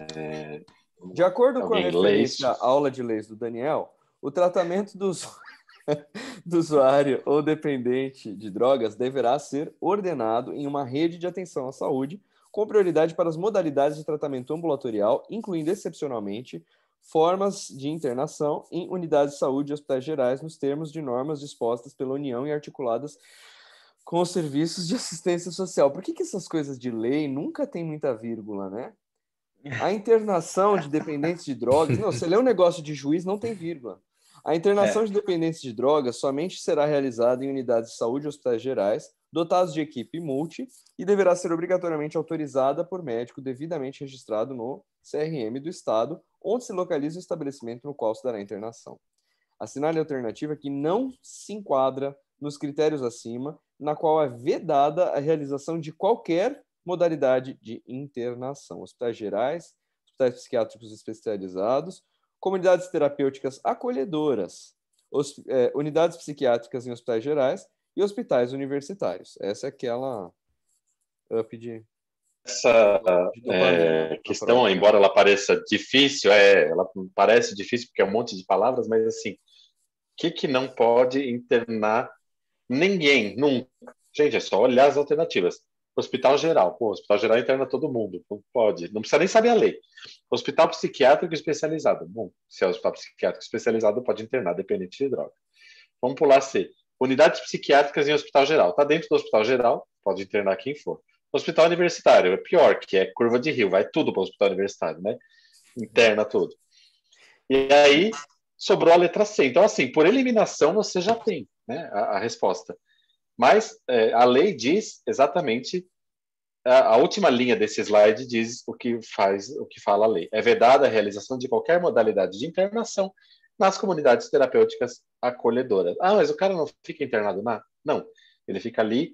De acordo com a Alguém lê referência isso? à aula de leis do Daniel, o tratamento do usuário ou dependente de drogas deverá ser ordenado em uma rede de atenção à saúde, com prioridade para as modalidades de tratamento ambulatorial, incluindo excepcionalmente formas de internação em unidades de saúde e hospitais gerais, nos termos de normas dispostas pela União e articuladas com os serviços de assistência social. Por que essas coisas de lei nunca tem muita vírgula, né? A internação de dependentes de drogas... Não, você lê um negócio de juiz, não tem vírgula. A internação de dependentes de drogas somente será realizada em unidades de saúde e hospitais gerais, dotados de equipe multi, e deverá ser obrigatoriamente autorizada por médico devidamente registrado no CRM do Estado, onde se localiza o estabelecimento no qual se dará a internação. Assinale a alternativa que não se enquadra nos critérios acima, na qual é vedada a realização de qualquer modalidade de internação. Hospitais gerais, hospitais psiquiátricos especializados, comunidades terapêuticas acolhedoras, unidades psiquiátricas em hospitais gerais e hospitais universitários. Essa é aquela up de dopamina na Questão, prova, né? embora ela pareça difícil, ela parece difícil porque é um monte de palavras, mas assim, o que não pode internar ninguém, nunca? Gente, é só olhar as alternativas. Hospital geral, hospital geral interna todo mundo, não pode, não precisa nem saber a lei. Hospital psiquiátrico especializado, bom, se é hospital psiquiátrico especializado, pode internar, dependente de droga. Vamos pular C. Unidades psiquiátricas em hospital geral. Está dentro do hospital geral, pode internar quem for. Hospital universitário é pior, que é curva de rio, vai tudo para o hospital universitário, né? Interna tudo. E aí sobrou a letra C. Então, assim, por eliminação você já tem, né, a resposta. Mas a lei diz exatamente, a última linha desse slide diz o que fala a lei. É vedada a realização de qualquer modalidade de internação nas comunidades terapêuticas acolhedoras. Mas o cara não fica internado na? Não. Ele fica ali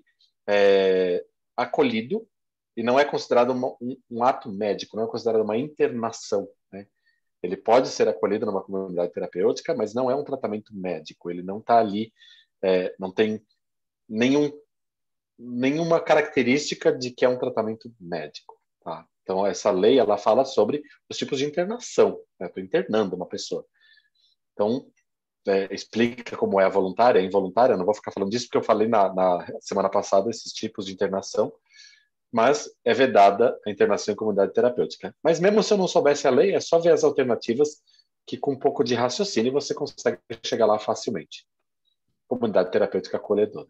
acolhido e não é considerado um ato médico, não é considerado uma internação, né? Ele pode ser acolhido numa comunidade terapêutica, mas não é um tratamento médico. Ele não está ali, não tem nenhuma característica de que é um tratamento médico. Tá? Então, essa lei ela fala sobre os tipos de internação. Estou internando uma pessoa. Então, explica como é a voluntária, a involuntária. Eu não vou ficar falando disso porque eu falei na semana passada esses tipos de internação, mas é vedada a internação em comunidade terapêutica. Mas mesmo se eu não soubesse a lei, é só ver as alternativas que com um pouco de raciocínio você consegue chegar lá facilmente. Comunidade terapêutica acolhedora.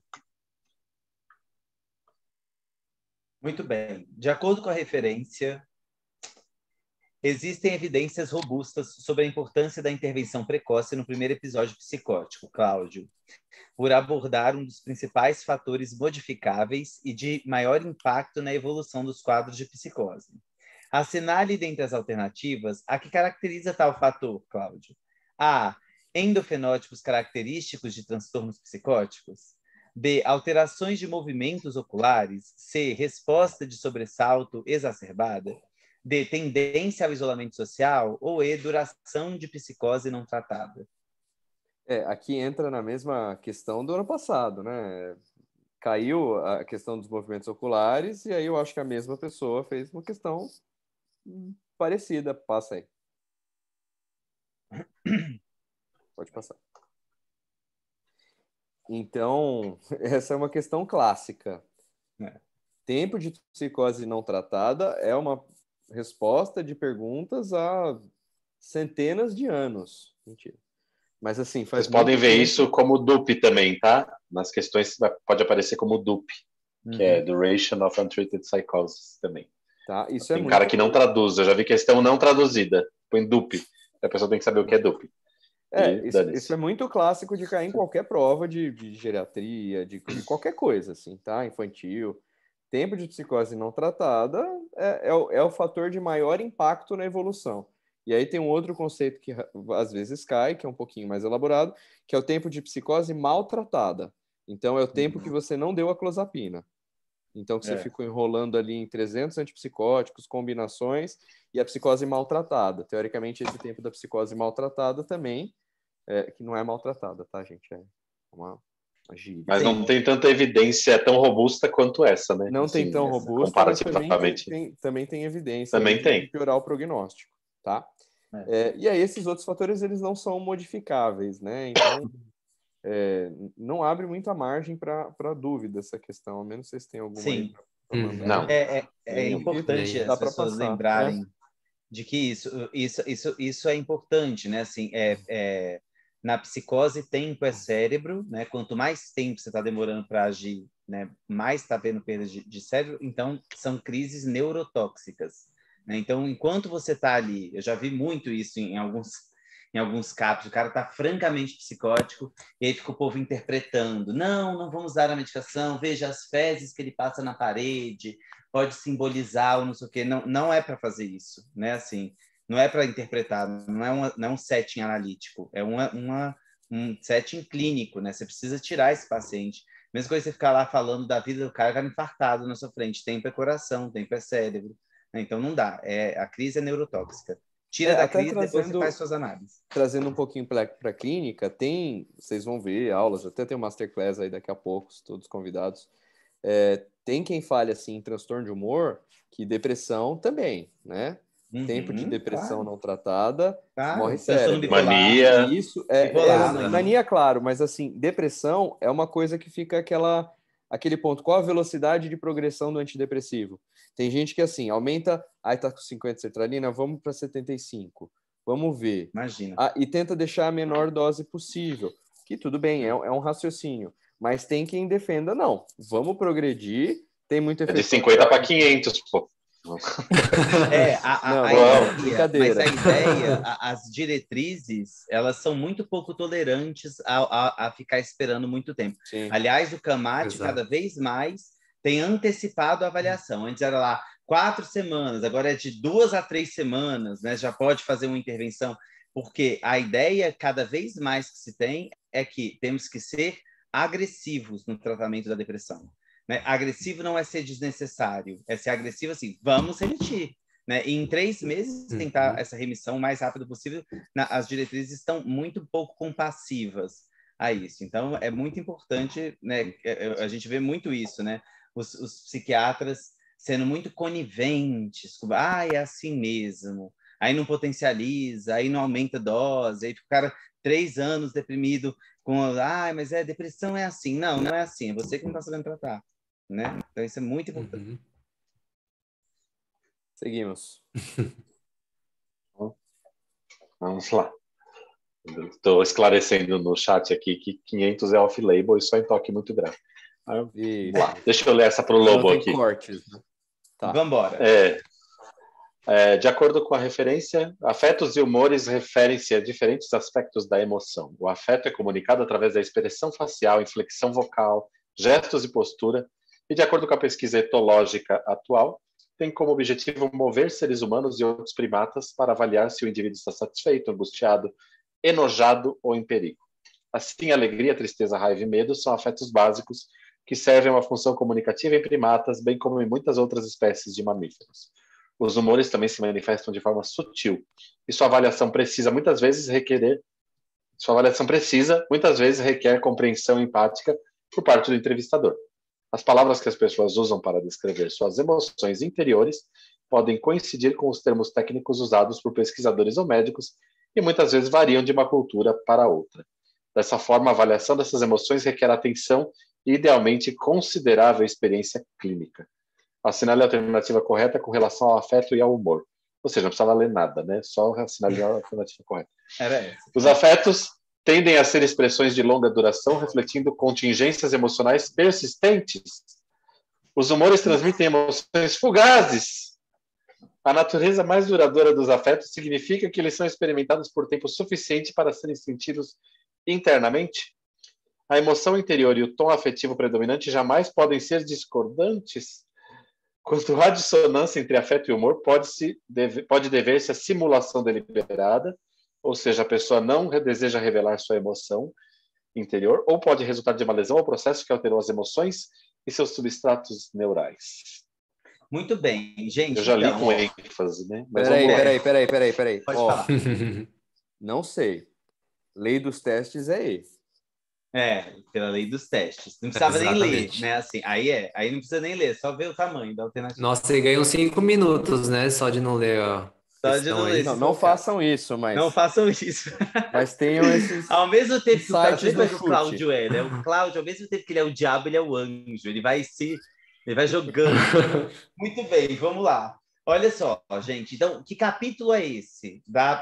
Muito bem. De acordo com a referência, existem evidências robustas sobre a importância da intervenção precoce no primeiro episódio psicótico, Cláudio, por abordar um dos principais fatores modificáveis e de maior impacto na evolução dos quadros de psicose. Assinale dentre as alternativas a que caracteriza tal fator, Cláudio. A. Endofenótipos característicos de transtornos psicóticos. B. Alterações de movimentos oculares. C. Resposta de sobressalto exacerbada. D. Tendência ao isolamento social. Ou E. Duração de psicose não tratada. Aqui entra na mesma questão do ano passado, né? Caiu a questão dos movimentos oculares, e aí eu acho que a mesma pessoa fez uma questão parecida. Passa aí. Pode passar. Então, essa é uma questão clássica. Tempo de psicose não tratada é uma resposta de perguntas há centenas de anos. Mentira. Mas assim, faz Vocês podem ver tempo... isso como DUP também, tá? Nas questões pode aparecer como DUP, que é Duration of Untreated Psychosis também. Tá, isso Tem é cara muito... que não traduz, eu já vi questão não traduzida, põe DUP. A pessoa tem que saber o que é DUP. Isso é muito clássico de cair em qualquer prova de geriatria, de qualquer coisa, assim, tá? Infantil. Tempo de psicose não tratada é o fator de maior impacto na evolução. E aí tem um outro conceito que às vezes cai, que é um pouquinho mais elaborado, que é o tempo de psicose maltratada. Então, é o tempo que você não deu a clozapina. Então, que você ficou enrolando ali em 300 antipsicóticos, combinações, e a psicose maltratada. Teoricamente, esse tempo da psicose maltratada também, que não é maltratada, tá, gente? É uma gíria. Mas não tem tanta evidência tão robusta quanto essa, né? Não tem tão robusta, mas também tem evidência de piorar o prognóstico, tá? E aí, esses outros fatores, eles não são modificáveis, né? Então, não abre muita margem para dúvida essa questão, ao menos vocês têm alguma aí para mandar. Não. É importante as pessoas lembrarem de que isso é importante, né? Assim, na psicose, tempo é cérebro, né? Quanto mais tempo você está demorando para agir, né? Mais está tendo perda de cérebro, então são crises neurotóxicas, né? Então, enquanto você está ali, eu já vi muito isso em alguns casos, o cara está francamente psicótico, e aí fica o povo interpretando, não vamos dar a medicação, veja as fezes que ele passa na parede, pode simbolizar ou não sei o quê, não é para fazer isso, né? Assim, não é para interpretar, não é um setting analítico, é um setting clínico, né? Você precisa tirar esse paciente. Mesma coisa você ficar lá falando da vida do cara infartado na sua frente, tempo é coração, tempo é cérebro, né? Então não dá, a crise é neurotóxica. Tira da crise, depois você faz suas análises. Trazendo um pouquinho para a clínica, vocês vão ver aulas, até tem um masterclass aí daqui a pouco, todos convidados. Tem quem fale assim em transtorno de humor, que depressão também, né? Tempo de depressão não tratada, morre cérebro. Mania. Isso bipolar, mania, claro, mas assim, depressão é uma coisa que fica aquele ponto. Qual a velocidade de progressão do antidepressivo? Tem gente que assim, aumenta, tá com 50 sertralina, vamos para 75. Vamos ver. Imagina. E tenta deixar a menor dose possível. Que tudo bem, é um raciocínio. Mas tem quem defenda, não. Vamos progredir, tem muito efeito. De 50 para 500, pô. Brincadeira. Mas a ideia, as diretrizes, elas são muito pouco tolerantes a ficar esperando muito tempo. Sim. Aliás, o CAMAT, cada vez mais, tem antecipado a avaliação. Antes era lá 4 semanas, agora é de 2 a 3 semanas, né? Já pode fazer uma intervenção, porque a ideia, cada vez mais que se tem, é que temos que ser agressivos no tratamento da depressão. Né? Agressivo não é ser desnecessário, é ser agressivo assim, vamos remitir. Né? E em 3 meses, tentar essa remissão o mais rápido possível. As diretrizes estão muito pouco compassivas a isso. Então, é muito importante, né? A gente vê muito isso, né? Os psiquiatras sendo muito coniventes, é assim mesmo, aí não potencializa, aí não aumenta a dose, aí fica o cara 3 anos deprimido, mas depressão é assim. Não é assim, é você que não está sabendo tratar. Né? Então isso é muito importante. Seguimos. Vamos lá. Estou esclarecendo no chat aqui que 500 é off-label e só em toque muito grave. Vamos lá. Deixa eu ler essa para o Lobo aqui. Cortes, né? Tá. Vamos embora. De acordo com a referência, afetos e humores referem-se a diferentes aspectos da emoção. O afeto é comunicado através da expressão facial, inflexão vocal, gestos e postura, e de acordo com a pesquisa etológica atual, tem como objetivo mover seres humanos e outros primatas para avaliar se o indivíduo está satisfeito, angustiado, enojado ou em perigo. Assim, alegria, tristeza, raiva e medo são afetos básicos que servem a uma função comunicativa em primatas, bem como em muitas outras espécies de mamíferos. Os humores também se manifestam de forma sutil, e sua avaliação muitas vezes requer compreensão empática por parte do entrevistador. As palavras que as pessoas usam para descrever suas emoções interiores podem coincidir com os termos técnicos usados por pesquisadores ou médicos e muitas vezes variam de uma cultura para outra. Dessa forma, a avaliação dessas emoções requer atenção e, idealmente, considerável experiência clínica. Assinale a alternativa correta com relação ao afeto e ao humor. Ou seja, não precisava ler nada, né? Só assinale a alternativa correta. Era essa. Os afetos tendem a ser expressões de longa duração, refletindo contingências emocionais persistentes. Os humores transmitem emoções fugazes. A natureza mais duradoura dos afetos significa que eles são experimentados por tempo suficiente para serem sentidos internamente. A emoção interior e o tom afetivo predominante jamais podem ser discordantes. Quanto à dissonância entre afeto e humor, pode dever-se à simulação deliberada, ou seja, a pessoa não deseja revelar sua emoção interior, ou pode resultar de uma lesão ou processo que alterou as emoções e seus substratos neurais. Muito bem, gente. Eu já li então, com ênfase, né? Mas Peraí. Pode Ó, falar. não sei. Lei dos testes é E. Pela lei dos testes. Não precisava nem ler, Exatamente. né? Assim, aí não precisa nem ler, só ver o tamanho da alternativa. Nossa, você ganhou 5 minutos, né? Só de não ler a Só de questão não aí. ler. Não façam isso, Não façam isso. mas tenham esses Ao mesmo tempo que o sites Cláudio, do o chute. Cláudio é, né? O Cláudio, ao mesmo tempo que ele é o diabo, ele é o anjo. Ele vai jogando. Muito bem, vamos lá. Olha só, gente. Então, que capítulo é esse?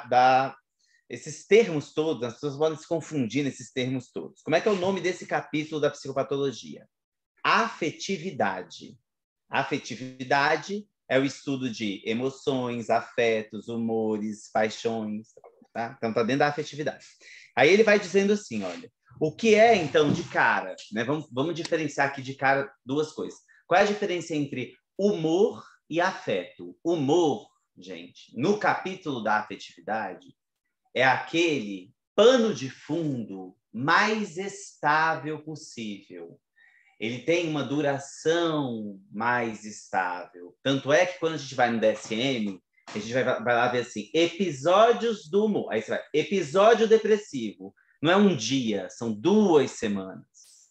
Esses termos todos, as pessoas podem se confundir nesses termos todos. Como é que é o nome desse capítulo da psicopatologia? Afetividade. Afetividade é o estudo de emoções, afetos, humores, paixões. Tá? Então, está dentro da afetividade. Aí ele vai dizendo assim, olha, o que é, então, de cara? Né? Vamos diferenciar aqui de cara duas coisas. Qual é a diferença entre humor e afeto? Humor, gente, no capítulo da afetividade, é aquele pano de fundo mais estável possível. Ele tem uma duração mais estável. Tanto é que quando a gente vai no DSM, a gente vai lá ver assim, episódios do humor. Aí você vai, episódio depressivo. Não é um dia, são 2 semanas.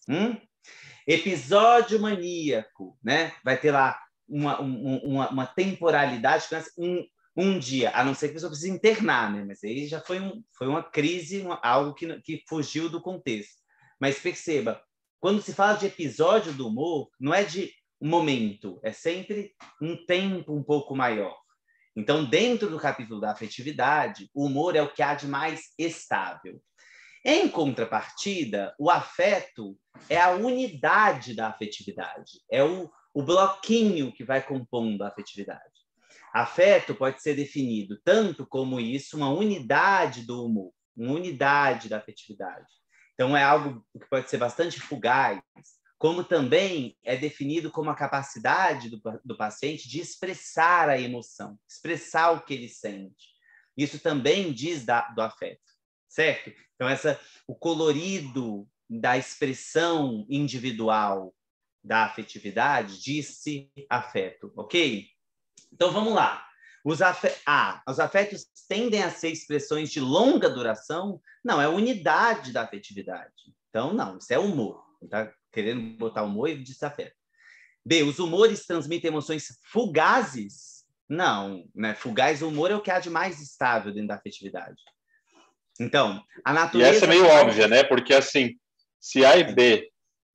Episódio maníaco, né? Vai ter lá uma temporalidade, um dia, a não ser que a pessoa precise internar, né? Mas aí já foi uma crise, algo que fugiu do contexto. Mas perceba, quando se fala de episódio do humor, não é de um momento, é sempre um tempo um pouco maior. Então, dentro do capítulo da afetividade, o humor é o que há de mais estável. Em contrapartida, o afeto é a unidade da afetividade, é o bloquinho que vai compondo a afetividade. Afeto pode ser definido tanto como isso, uma unidade do humor, uma unidade da afetividade. Então, é algo que pode ser bastante fugaz, como também é definido como a capacidade do paciente de expressar a emoção, expressar o que ele sente. Isso também diz do afeto, certo? Então, o colorido da expressão individual da afetividade diz-se afeto, ok? Então, vamos lá. Os afetos tendem a ser expressões de longa duração? Não, é unidade da afetividade. Então, não, isso é humor. Tá querendo botar humor e desafeto. B, os humores transmitem emoções fugazes? Não, né? Fugaz, o humor é o que há de mais estável dentro da afetividade. Então, a natureza... E essa é meio óbvia, né? Porque, assim, se A e B...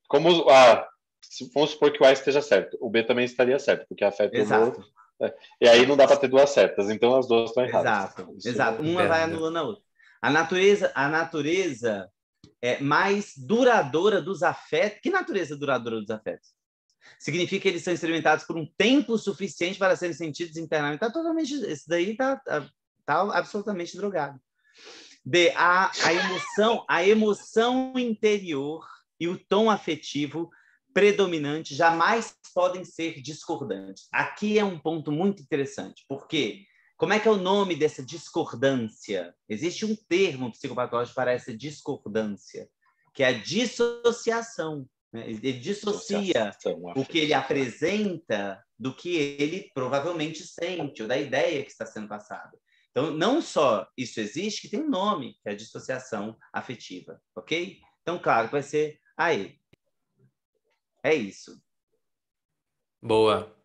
Vamos supor que o A esteja certo. O B também estaria certo, porque afeta o humor... E aí não dá para ter duas certas, então as duas estão erradas. Exato. Uma vai anulando a outra. A natureza é mais duradoura dos afetos. Que natureza duradoura dos afetos? Significa que eles são experimentados por um tempo suficiente para serem sentidos internamente. Esse daí está absolutamente drogado. B, a emoção interior e o tom afetivo predominante jamais podem ser discordantes. Aqui é um ponto muito interessante, porque como é que é o nome dessa discordância? Existe um termo psicopatológico para essa discordância, que é a dissociação. Né? Ele dissocia o que ele apresenta do que ele provavelmente sente, ou da ideia que está sendo passada. Então, não só isso existe, que tem um nome, que é a dissociação afetiva, ok? Então, claro, vai ser aí. É isso. Boa.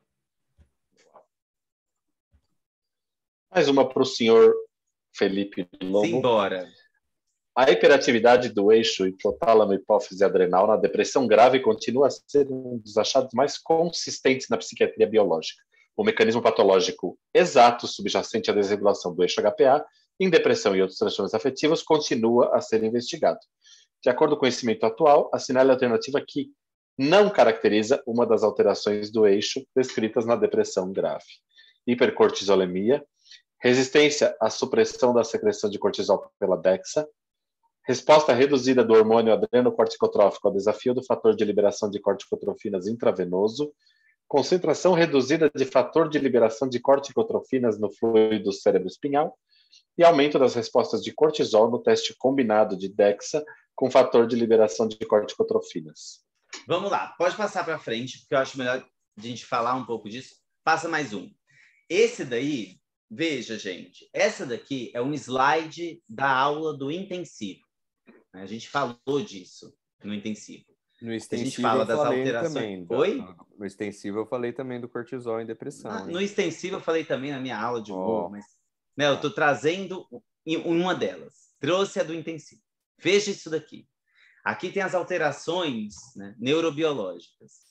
Mais uma para o senhor Felipe Lobo. Simbora. A hiperatividade do eixo hipotálamo, hipófise adrenal na depressão grave continua a ser um dos achados mais consistentes na psiquiatria biológica. O mecanismo patológico exato subjacente à desregulação do eixo HPA em depressão e outros transtornos afetivos continua a ser investigado. De acordo com o conhecimento atual, assinale a alternativa que não caracteriza uma das alterações do eixo descritas na depressão grave. Hipercortisolemia, resistência à supressão da secreção de cortisol pela DEXA, resposta reduzida do hormônio adrenocorticotrófico ao desafio do fator de liberação de corticotrofinas intravenoso, concentração reduzida de fator de liberação de corticotrofinas no fluido cérebro-espinhal e aumento das respostas de cortisol no teste combinado de DEXA com fator de liberação de corticotrofinas. Vamos lá, pode passar para frente, porque eu acho melhor a gente falar um pouco disso. Passa mais um. Esse daí, veja, gente, essa daqui é um slide da aula do intensivo. A gente falou disso no intensivo. No extensivo a gente fala das alterações. Também, Oi? No extensivo eu falei também do cortisol em depressão. No extensivo eu falei também na minha aula de humor, mas né, eu estou trazendo uma delas. Trouxe a do intensivo. Veja isso daqui. Aqui tem as alterações, né, neurobiológicas.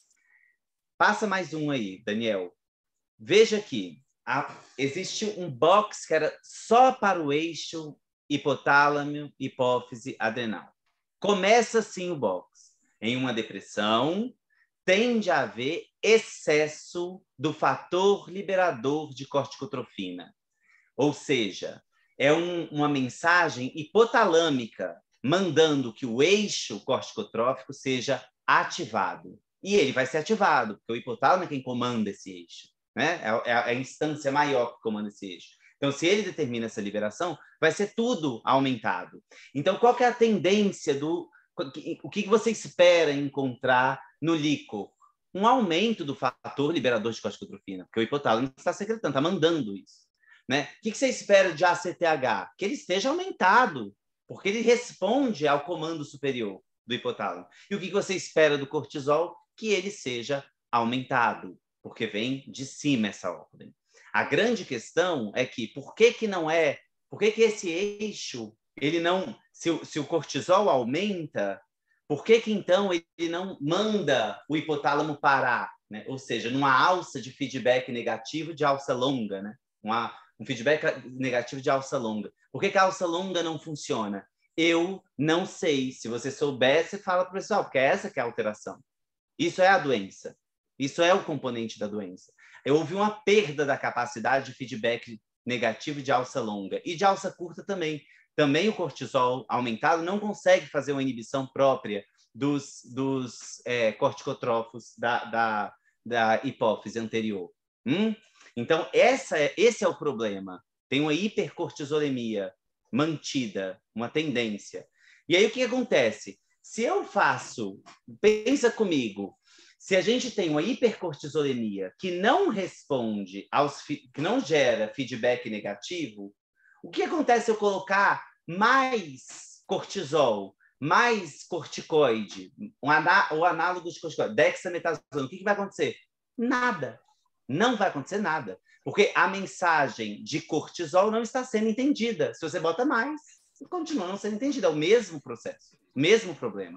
Passa mais um aí, Daniel. Veja aqui. Existe um box que era só para o eixo hipotálamo, hipófise, adrenal. Começa assim o box. Em uma depressão, tende a haver excesso do fator liberador de corticotrofina. Ou seja, é uma mensagem hipotalâmica mandando que o eixo corticotrófico seja ativado. E ele vai ser ativado, porque o hipotálamo é quem comanda esse eixo. Né? É a instância maior que comanda esse eixo. Então, se ele determina essa liberação, vai ser tudo aumentado. Então, qual que é a tendência o que você espera encontrar no líquor? Um aumento do fator liberador de corticotrofina, porque o hipotálamo está secretando, está mandando isso. Né? O que você espera de ACTH? Que ele esteja aumentado, porque ele responde ao comando superior do hipotálamo. E o que você espera do cortisol? Que ele seja aumentado, porque vem de cima essa ordem. A grande questão é que por que esse eixo, ele não, se o cortisol aumenta, por que então ele não manda o hipotálamo parar, né? Ou seja, numa alça de feedback negativo de alça longa, né? Um feedback negativo de alça longa. Por que a alça longa não funciona? Eu não sei. Se você souber, você fala para o pessoal, porque essa que é a alteração. Isso é a doença. Isso é o componente da doença. Houve uma perda da capacidade de feedback negativo de alça longa e de alça curta também. Também o cortisol aumentado não consegue fazer uma inibição própria dos corticotrófos da hipófise anterior. Então, esse é o problema. Tem uma hipercortisolemia mantida, uma tendência. E aí, o que acontece? Se eu faço... Pensa comigo. Se a gente tem uma hipercortisolemia que não responde, que não gera feedback negativo, o que acontece se eu colocar mais cortisol, mais corticoide, o análogo de corticoide, dexametasona, o que vai acontecer? Nada. Não vai acontecer nada. Porque a mensagem de cortisol não está sendo entendida. Se você bota mais, continua não sendo entendida. É o mesmo processo, mesmo problema.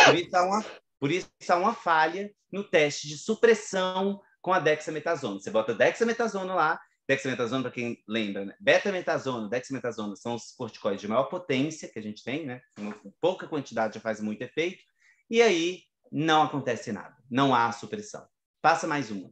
Por isso há uma falha no teste de supressão com a dexametasona. Você bota dexametasona lá, dexametasona, para quem lembra, né? Betametasona, dexametasona são os corticoides de maior potência que a gente tem, né? Pouca quantidade já faz muito efeito, e aí não acontece nada, não há supressão. Passa mais uma.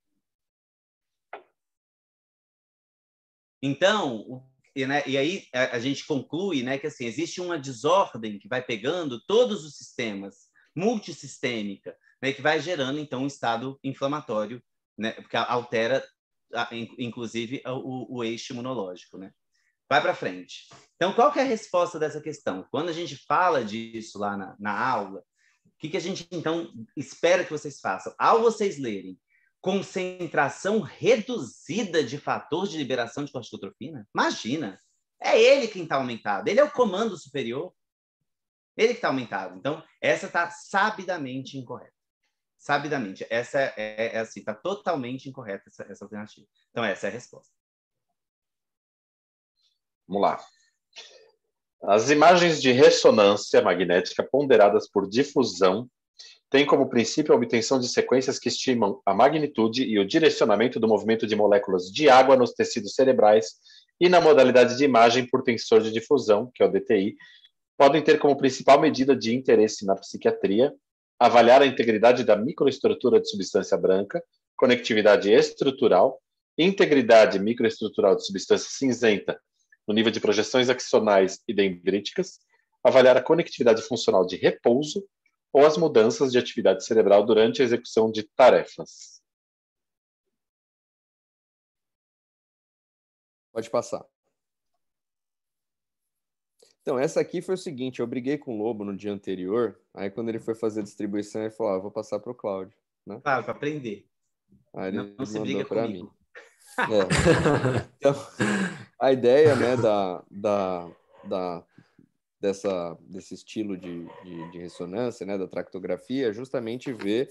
Então, e aí a gente conclui, né, que assim, existe uma desordem que vai pegando todos os sistemas, multissistêmica, né, que vai gerando, então, um estado inflamatório, né, porque altera, inclusive, o eixo imunológico. Né? Vai para frente. Então, qual que é a resposta dessa questão? Quando a gente fala disso lá na aula, o que a gente, então, espera que vocês façam? Ao vocês lerem concentração reduzida de fator de liberação de corticotrofina, imagina, é ele quem está aumentado, ele é o comando superior, ele que está aumentado. Então, essa está sabidamente incorreta. Sabidamente. Essa é assim, está totalmente incorreta essa alternativa. Então, essa é a resposta. Vamos lá. As imagens de ressonância magnética ponderadas por difusão têm como princípio a obtenção de sequências que estimam a magnitude e o direcionamento do movimento de moléculas de água nos tecidos cerebrais e na modalidade de imagem por tensor de difusão, que é o DTI, podem ter como principal medida de interesse na psiquiatria avaliar a integridade da microestrutura de substância branca, conectividade estrutural, integridade microestrutural de substância cinzenta no nível de projeções axonais e dendríticas, avaliar a conectividade funcional de repouso ou as mudanças de atividade cerebral durante a execução de tarefas. Pode passar. Então, essa aqui foi o seguinte, eu briguei com o Lobo no dia anterior, aí quando ele foi fazer a distribuição, ele falou, vou passar para o Cláudio. Né? Claro, para aprender. Aí ele não se mandou briga para comigo. mim. Então, a ideia, né, desse estilo de ressonância, né, da tractografia, é justamente ver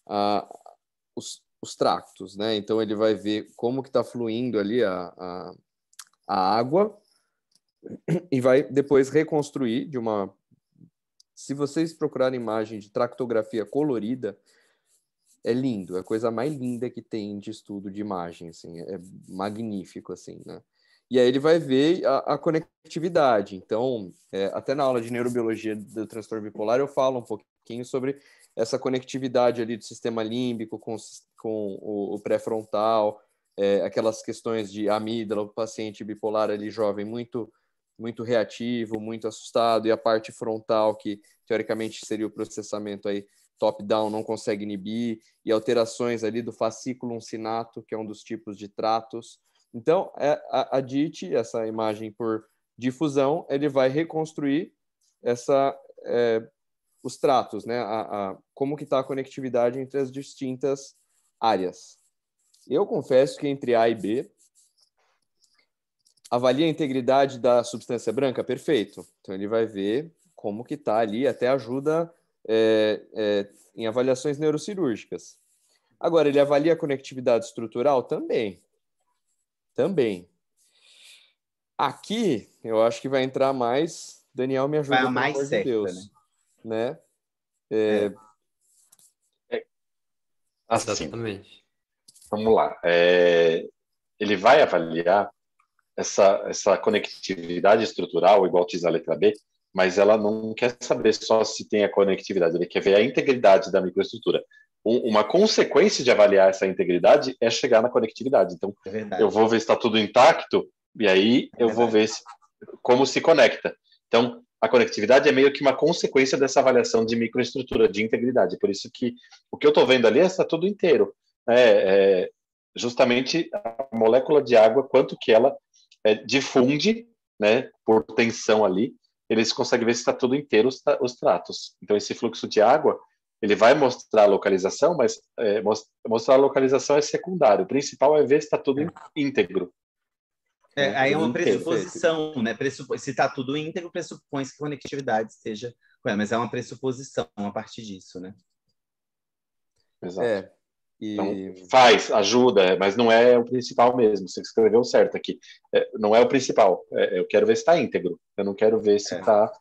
os tractos, né? Então ele vai ver como que está fluindo ali a água e vai depois reconstruir de uma... Se vocês procurarem imagem de tractografia colorida, é lindo, é a coisa mais linda que tem de estudo de imagem, assim, é magnífico, assim, né? E aí ele vai ver a conectividade. Então, até na aula de neurobiologia do transtorno bipolar, eu falo um pouquinho sobre essa conectividade ali do sistema límbico com o pré-frontal, aquelas questões de amígdala, o paciente bipolar ali jovem muito, muito reativo, muito assustado, e a parte frontal, que teoricamente seria o processamento aí top-down, não consegue inibir, e alterações ali do fascículo uncinato, que é um dos tipos de tratos. Então, a DIT, essa imagem por difusão, ele vai reconstruir os tratos, né? Como que está a conectividade entre as distintas áreas. Eu confesso que entre A e B, avalia a integridade da substância branca, perfeito. Então, ele vai ver como que está ali, até ajuda em avaliações neurocirúrgicas. Agora, ele avalia a conectividade estrutural? Também. Aqui, eu acho que vai entrar mais... Daniel, me ajuda, pelo amor de Deus. Né? Assim, exatamente. vamos lá. Ele vai avaliar essa conectividade estrutural, igual diz a letra B, mas ela não quer saber só se tem a conectividade, ele quer ver a integridade da microestrutura. Uma consequência de avaliar essa integridade é chegar na conectividade. Então, eu vou ver se está tudo intacto, e aí eu vou ver como se conecta. Então, a conectividade é meio que uma consequência dessa avaliação de microestrutura, de integridade. Por isso que o que eu estou vendo ali está tudo inteiro. Justamente a molécula de água, quanto que ela difunde, né, por tensão ali, eles conseguem ver se está tudo inteiro os tratos. Então, esse fluxo de água, ele vai mostrar a localização, mas mostrar a localização é secundário. O principal é ver se está tudo íntegro. Aí é uma pressuposição, né? Se está tudo íntegro, pressupõe que a conectividade esteja... Mas é uma pressuposição a partir disso, né? Exato. Então, ajuda, mas não é o principal mesmo. Você escreveu certo aqui. Não é o principal. Eu quero ver se está íntegro. Eu não quero ver se está...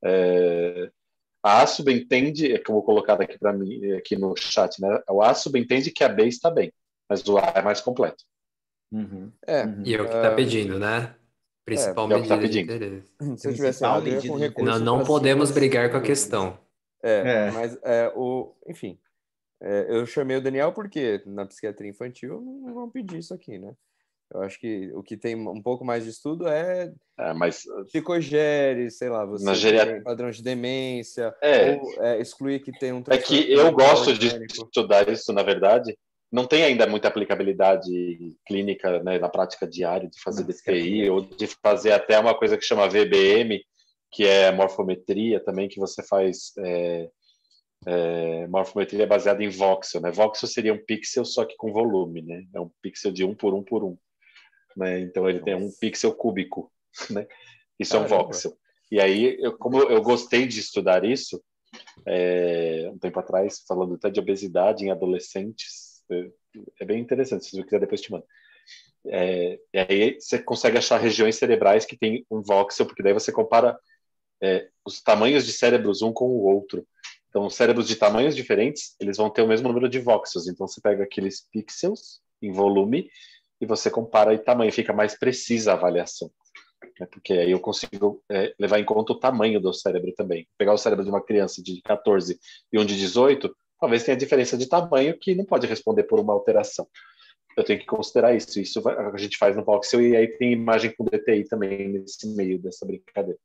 A A subentende, que eu vou colocar aqui para mim, aqui no chat, né? O A subentende que a B está bem, mas o A é mais completo. E é o que está pedindo, né? Principal medida de interesse. Se eu tivesse errado, eu ia com recurso. Não podemos brigar com a questão. Mas enfim, eu chamei o Daniel porque na psiquiatria infantil não vão pedir isso aqui, né? Eu acho que o que tem um pouco mais de estudo mas psicogere, sei lá, você tem padrão de demência, ou excluir que tem um transtorno. É que eu gosto de estudar isso, na verdade. Não tem ainda muita aplicabilidade clínica, né, na prática diária de fazer DPI, ou de fazer até uma coisa que chama VBM, que é morfometria também, que você faz morfometria baseada em voxel, né? Voxel seria um pixel, só que com volume, né? É um pixel de 1 por 1 por 1. Né? Então ele tem um pixel cúbico, né? Isso é um voxel. E aí, como eu gostei de estudar isso, um tempo atrás, falando até de obesidade em adolescentes, é bem interessante, se você quiser depois te mando. E aí você consegue achar regiões cerebrais que tem um voxel, porque daí você compara os tamanhos de cérebros um com o outro. Então, cérebros de tamanhos diferentes, eles vão ter o mesmo número de voxels. Então, você pega aqueles pixels em volume e você compara em tamanho, fica mais precisa a avaliação. Porque aí eu consigo levar em conta o tamanho do cérebro também. Pegar o cérebro de uma criança de 14 e um de 18, talvez tenha diferença de tamanho que não pode responder por uma alteração. Eu tenho que considerar isso. Isso a gente faz no Voxel e aí tem imagem com DTI também nesse meio dessa brincadeira.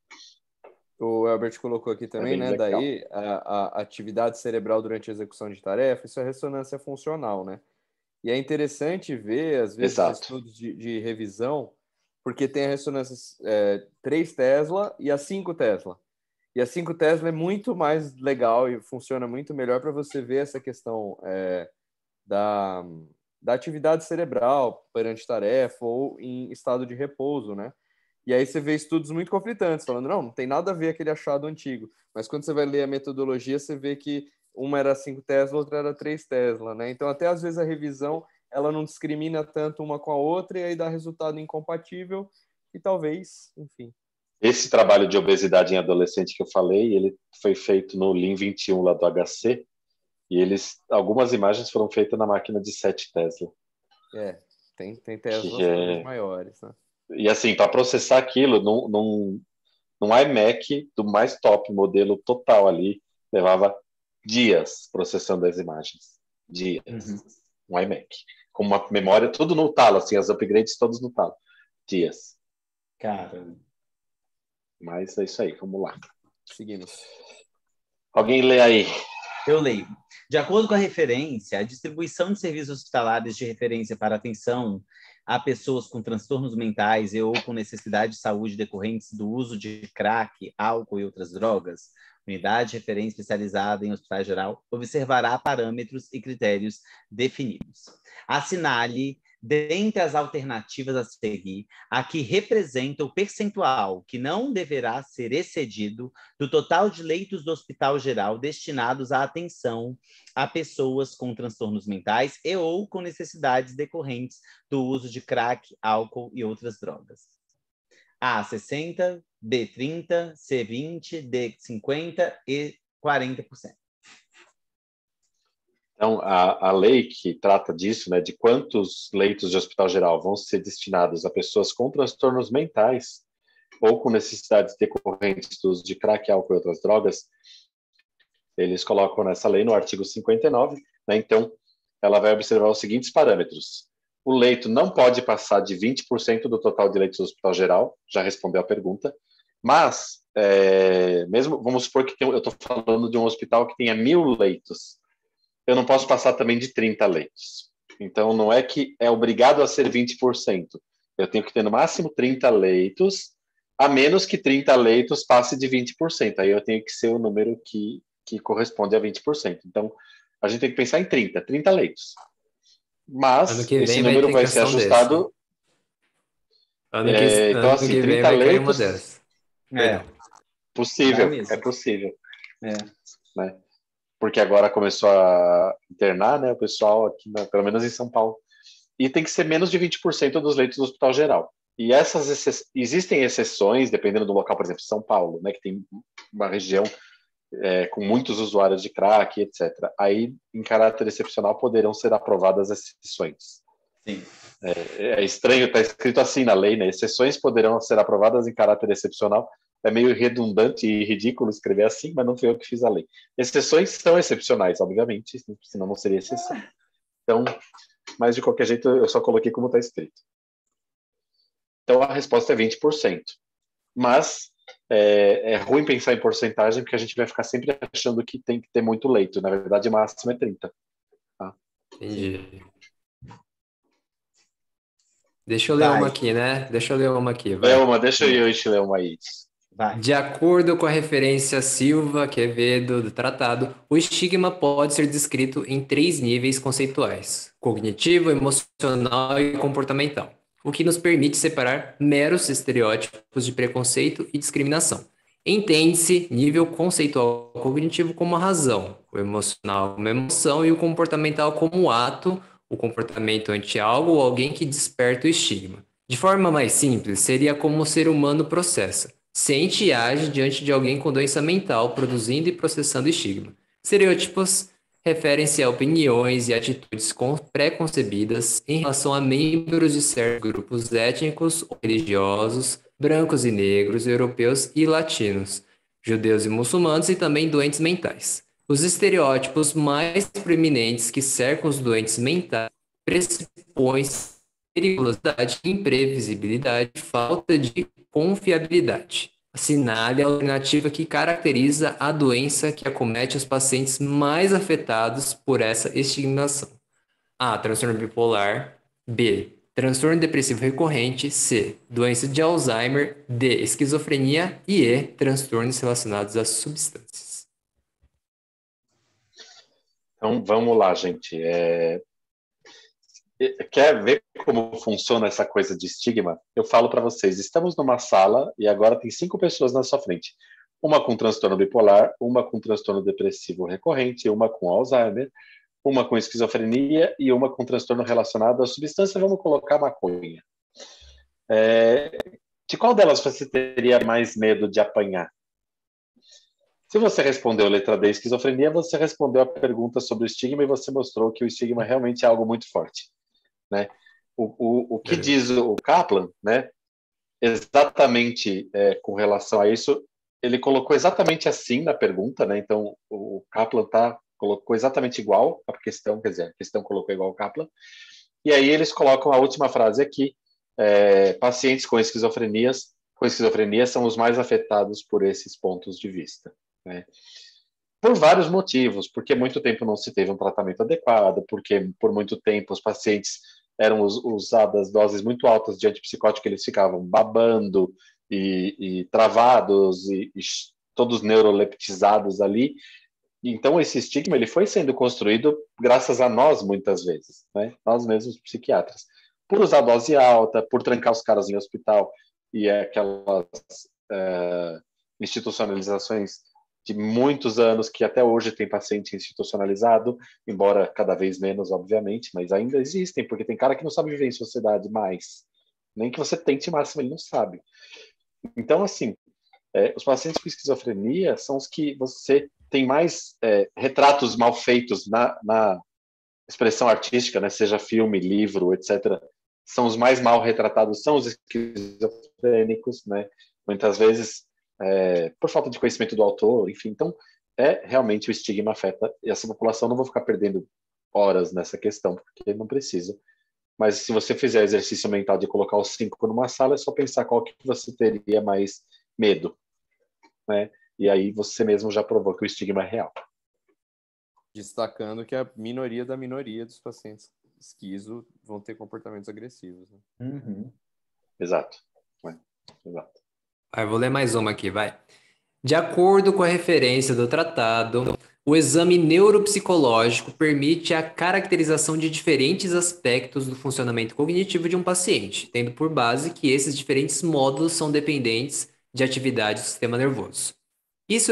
O Albert colocou aqui também, né? Legal. Daí a atividade cerebral durante a execução de tarefa, isso é ressonância funcional, né? E é interessante ver, às vezes, estudos de revisão, porque tem a ressonância 3 Tesla e a 5 Tesla. E a 5 Tesla é muito mais legal e funciona muito melhor para você ver essa questão da atividade cerebral perante tarefa ou em estado de repouso, né? E aí você vê estudos muito conflitantes, falando, não tem nada a ver aquele achado antigo. Mas quando você vai ler a metodologia, você vê que uma era 5 Tesla, outra era 3 Tesla, né? Então, até às vezes a revisão, ela não discrimina tanto uma com a outra e aí dá resultado incompatível e talvez, enfim. Esse trabalho de obesidade em adolescente que eu falei, ele foi feito no Lean 21 lá do HC e algumas imagens foram feitas na máquina de 7 Tesla. Tem Teslas maiores, né? E assim, para processar aquilo num iMac do mais top, modelo total ali, levava dias processando as imagens. Dias. Um iMac. Com uma memória, tudo no talo, assim, as upgrades todos no talo. Dias. Cara. Mas é isso aí, vamos lá. Seguimos. Alguém lê aí. Eu leio. De acordo com a referência, a distribuição de serviços hospitalares de referência para atenção a pessoas com transtornos mentais e ou com necessidade de saúde decorrentes do uso de crack, álcool e outras drogas, unidade de referência especializada em hospital geral, observará parâmetros e critérios definidos. Assinale, dentre as alternativas a seguir, a que representa o percentual que não deverá ser excedido do total de leitos do hospital geral destinados à atenção a pessoas com transtornos mentais e ou com necessidades decorrentes do uso de crack, álcool e outras drogas. A, 60%, B, 30%, C, 20%, D, 50% e 40%. Então, a lei que trata disso, né, de quantos leitos de hospital geral vão ser destinados a pessoas com transtornos mentais ou com necessidades decorrentes do uso de crack, álcool e outras drogas, eles colocam nessa lei no artigo 59, né, então ela vai observar os seguintes parâmetros. O leito não pode passar de 20% do total de leitos do hospital geral, já respondeu a pergunta, mas, mesmo, vamos supor que eu estou falando de um hospital que tenha 1.000 leitos, eu não posso passar também de 30 leitos. Então, não é que é obrigado a ser 20%. Eu tenho que ter no máximo 30 leitos, a menos que 30 leitos passe de 20%. Aí eu tenho que ser o número que corresponde a 20%. Então, a gente tem que pensar em 30 leitos. Mas esse número vai ser ajustado. Então, assim, 30 leitos. Possível, é possível. Né? Porque agora começou a internar, né, o pessoal aqui, pelo menos em São Paulo. E tem que ser menos de 20% dos leitos do hospital geral. E existem exceções, dependendo do local, por exemplo, São Paulo, né, que tem uma região com muitos usuários de crack, etc. Aí, em caráter excepcional, poderão ser aprovadas as exceções. Sim. É estranho, está escrito assim na lei, né? Exceções poderão ser aprovadas em caráter excepcional. É meio redundante e ridículo escrever assim, mas não foi eu que fiz a lei. Exceções são excepcionais, obviamente, senão não seria exceção. Então, mas de qualquer jeito, eu só coloquei como está escrito. Então, a resposta é 20%. Mas é ruim pensar em porcentagem, porque a gente vai ficar sempre achando que tem que ter muito leito. Na verdade, o máximo é 30%. Tá? Entendi. Deixa eu ler uma aqui, né? Deixa eu ler uma aqui. Vai. Deixa eu ler uma aí. Vai. De acordo com a referência Silva Quevedo do tratado, o estigma pode ser descrito em 3 níveis conceituais: cognitivo, emocional e comportamental, o que nos permite separar meros estereótipos de preconceito e discriminação. Entende-se nível conceitual cognitivo como a razão, o emocional como emoção e o comportamental como ato, o comportamento ante algo ou alguém que desperta o estigma. De forma mais simples, seria como o ser humano processa, sente e age diante de alguém com doença mental, produzindo e processando estigma. Estereótipos referem-se a opiniões e atitudes pré-concebidas em relação a membros de certos grupos étnicos ou religiosos, brancos e negros, europeus e latinos, judeus e muçulmanos e também doentes mentais. Os estereótipos mais preeminentes que cercam os doentes mentais pressupõem periculosidade, imprevisibilidade, falta de confiabilidade. Assinale a alternativa que caracteriza a doença que acomete os pacientes mais afetados por essa estigmação. A. Transtorno bipolar. B. Transtorno depressivo recorrente. C. Doença de Alzheimer. D. Esquizofrenia. E E. Transtornos relacionados às substâncias. Então, vamos lá, gente. Quer ver como funciona essa coisa de estigma? Eu falo para vocês, estamos numa sala e agora tem 5 pessoas na sua frente. Uma com transtorno bipolar, uma com transtorno depressivo recorrente, uma com Alzheimer, uma com esquizofrenia e uma com transtorno relacionado à substância, vamos colocar maconha. De qual delas você teria mais medo de apanhar? Se você respondeu a letra D, esquizofrenia, você respondeu a pergunta sobre o estigma e você mostrou que o estigma realmente é algo muito forte, né? O que diz o Kaplan, né? Exatamente com relação a isso, ele colocou exatamente assim na pergunta, né? Então, o Kaplan colocou exatamente igual a questão, quer dizer, a questão colocou igual o Kaplan. E aí eles colocam a última frase aqui, pacientes com esquizofrenia são os mais afetados por esses pontos de vista, né? Por vários motivos, porque muito tempo não se teve um tratamento adequado, porque por muito tempo os pacientes eram usadas doses muito altas de antipsicótico, eles ficavam babando e travados e todos neuroleptizados ali. Então esse estigma ele foi sendo construído graças a nós muitas vezes, né? Nós mesmos psiquiatras, por usar dose alta, por trancar os caras em hospital e aquelas institucionalizações de muitos anos que até hoje tem paciente institucionalizado, embora cada vez menos, obviamente, mas ainda existem, porque tem cara que não sabe viver em sociedade mais. Nem que você tente máximo, ele não sabe. Então, assim, os pacientes com esquizofrenia são os que você tem mais retratos mal feitos na expressão artística, né? Seja filme, livro, etc. São os mais mal retratados, são os esquizofrênicos, né? Muitas vezes por falta de conhecimento do autor, enfim. Então, realmente o estigma afeta e essa população. Não vou ficar perdendo horas nessa questão, porque não precisa. Mas se você fizer exercício mental de colocar os 5 numa sala, é só pensar qual que você teria mais medo, né? E aí você mesmo já provou que o estigma é real. Destacando que a minoria da minoria dos pacientes esquizo vão ter comportamentos agressivos, né? Uhum. Exato. Exato. Eu vou ler mais uma aqui, vai. De acordo com a referência do tratado, o exame neuropsicológico permite a caracterização de diferentes aspectos do funcionamento cognitivo de um paciente, tendo por base que esses diferentes módulos são dependentes de atividade do sistema nervoso. Isso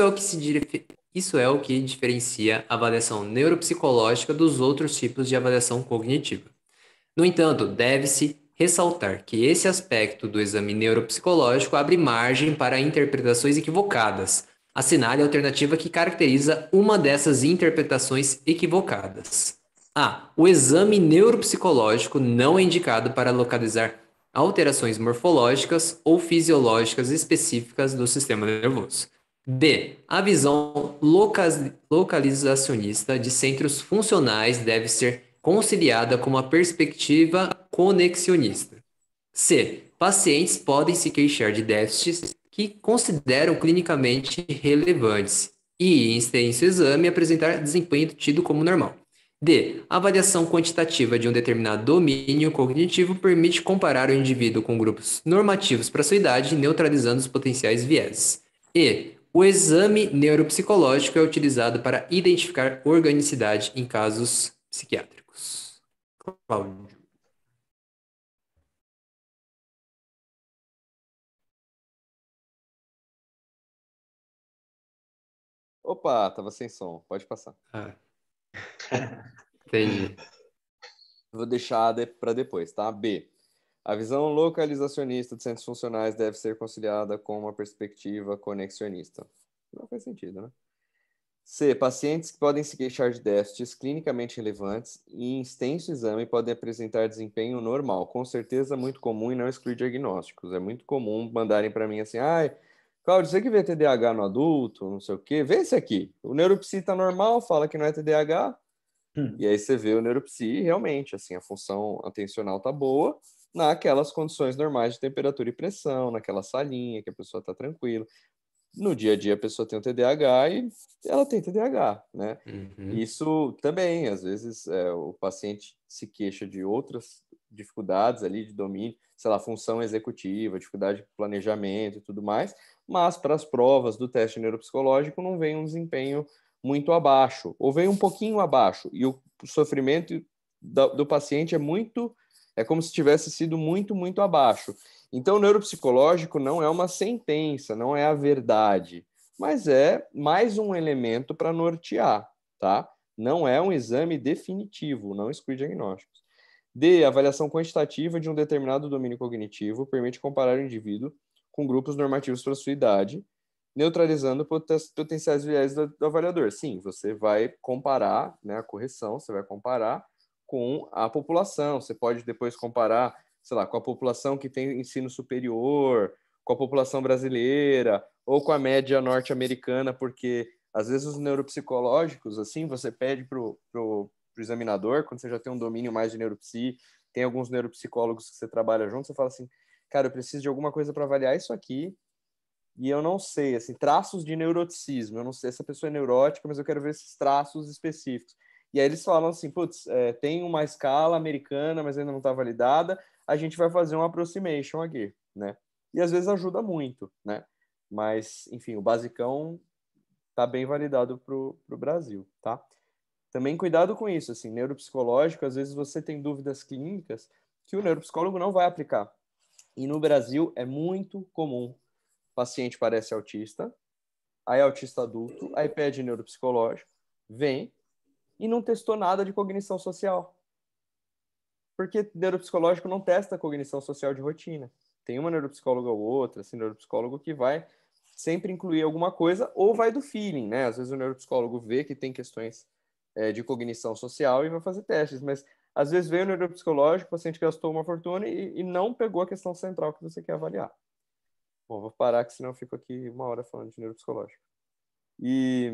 é o que diferencia a avaliação neuropsicológica dos outros tipos de avaliação cognitiva. No entanto, deve-se ressaltar que esse aspecto do exame neuropsicológico abre margem para interpretações equivocadas. Assinale a alternativa que caracteriza uma dessas interpretações equivocadas. A. O exame neuropsicológico não é indicado para localizar alterações morfológicas ou fisiológicas específicas do sistema nervoso. B. A visão localizacionista de centros funcionais deve ser conciliada com uma perspectiva conexionista. C. Pacientes podem se queixar de déficits que consideram clinicamente relevantes e, em extenso exame, apresentar desempenho tido como normal. D. A avaliação quantitativa de um determinado domínio cognitivo permite comparar o indivíduo com grupos normativos para sua idade, neutralizando os potenciais vieses. E. O exame neuropsicológico é utilizado para identificar organicidade em casos psiquiátricos. Cláudio. Opa, tava sem som. Pode passar. Entendi. Vou deixar para depois, tá? B. A visão localizacionista de centros funcionais deve ser conciliada com uma perspectiva conexionista. Não faz sentido, né? C. Pacientes que podem se queixar de déficits clinicamente relevantes e em extenso exame podem apresentar desempenho normal. Com certeza muito comum e não exclui diagnósticos. É muito comum mandarem para mim assim, Cláudio, você que vê TDAH no adulto, não sei o quê, vê esse aqui. O neuropsi tá normal, fala que não é TDAH. E aí você vê o neuropsi e realmente, assim, a função atencional tá boa naquelas condições normais de temperatura e pressão, naquela salinha que a pessoa tá tranquila. No dia a dia a pessoa tem o TDAH e ela tem TDAH, né? Isso também, às vezes, o paciente se queixa de outras dificuldades ali de domínio, sei lá, função executiva, dificuldade de planejamento e tudo mais, mas para as provas do teste neuropsicológico não vem um desempenho muito abaixo, ou vem um pouquinho abaixo, e o sofrimento do paciente é como se tivesse sido muito, muito abaixo. Então, o neuropsicológico não é uma sentença, não é a verdade, mas é mais um elemento para nortear, tá? Não é um exame definitivo, não exclui diagnósticos. D. Avaliação quantitativa de um determinado domínio cognitivo permite comparar o indivíduo com grupos normativos para sua idade, neutralizando potenciais viés do avaliador. Sim, você vai comparar, né, a correção, você vai comparar com a população, você pode depois comparar, sei lá, com a população que tem ensino superior, com a população brasileira, ou com a média norte-americana, porque às vezes os neuropsicológicos, assim, você pede pro examinador, quando você já tem um domínio mais de neuropsi, tem alguns neuropsicólogos que você trabalha junto, você fala assim, cara, eu preciso de alguma coisa para avaliar isso aqui, e eu não sei, assim, traços de neuroticismo, eu não sei se essa pessoa é neurótica, mas eu quero ver esses traços específicos. E aí eles falam assim, putz, tem uma escala americana, mas ainda não está validada, a gente vai fazer um approximation aqui, né? E às vezes ajuda muito, né? Mas, enfim, o basicão está bem validado para o Brasil, tá? Também cuidado com isso, assim, neuropsicológico, às vezes você tem dúvidas clínicas que o neuropsicólogo não vai aplicar. E no Brasil é muito comum. O paciente parece autista, aí é autista adulto, aí pede neuropsicológico, vem e não testou nada de cognição social. Porque neuropsicológico não testa cognição social de rotina. Tem uma neuropsicóloga ou outra, assim, neuropsicólogo que vai sempre incluir alguma coisa ou vai do feeling, né? Às vezes o neuropsicólogo vê que tem questões de cognição social e vai fazer testes, mas às vezes veio o neuropsicológico, o paciente gastou uma fortuna e não pegou a questão central que você quer avaliar. Bom, vou parar que senão eu fico aqui uma hora falando de neuropsicológico. E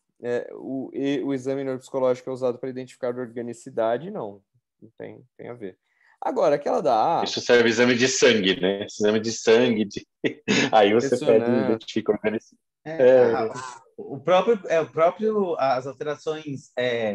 o exame neuropsicológico é usado para identificar organicidade? Não tem a ver. Agora, aquela da Isso serve exame de sangue, né? Exame de sangue. Aí você identifica organicidade. O próprio, as alterações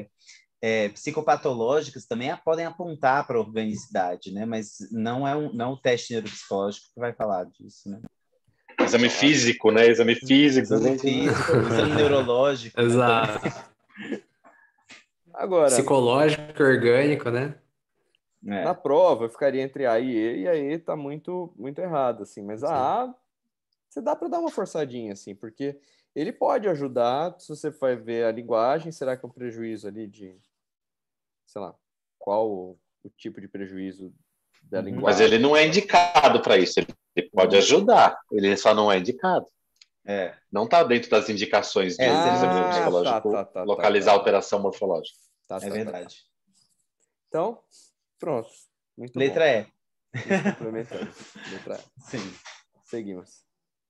psicopatológicas também podem apontar para a organicidade, né? Mas não é o teste neuropsicológico que vai falar disso, né? Exame físico, né? Exame físico, exame neurológico. Exato. Né? Agora, psicológico, orgânico, né? Na prova, eu ficaria entre A e E tá muito, muito errado, assim. Mas a A, você dá para dar uma forçadinha, assim, porque ele pode ajudar, se você vai ver a linguagem, será que é um prejuízo ali de, sei lá, qual o tipo de prejuízo da linguagem? Mas ele não é indicado para isso, ele pode ajudar, ele só não é indicado. Não está dentro das indicações de exame neuropsicológico localizar alteração morfológica. É verdade. Então, pronto. Muito Letra bom. E. Complementando. Letra E. Sim. Seguimos.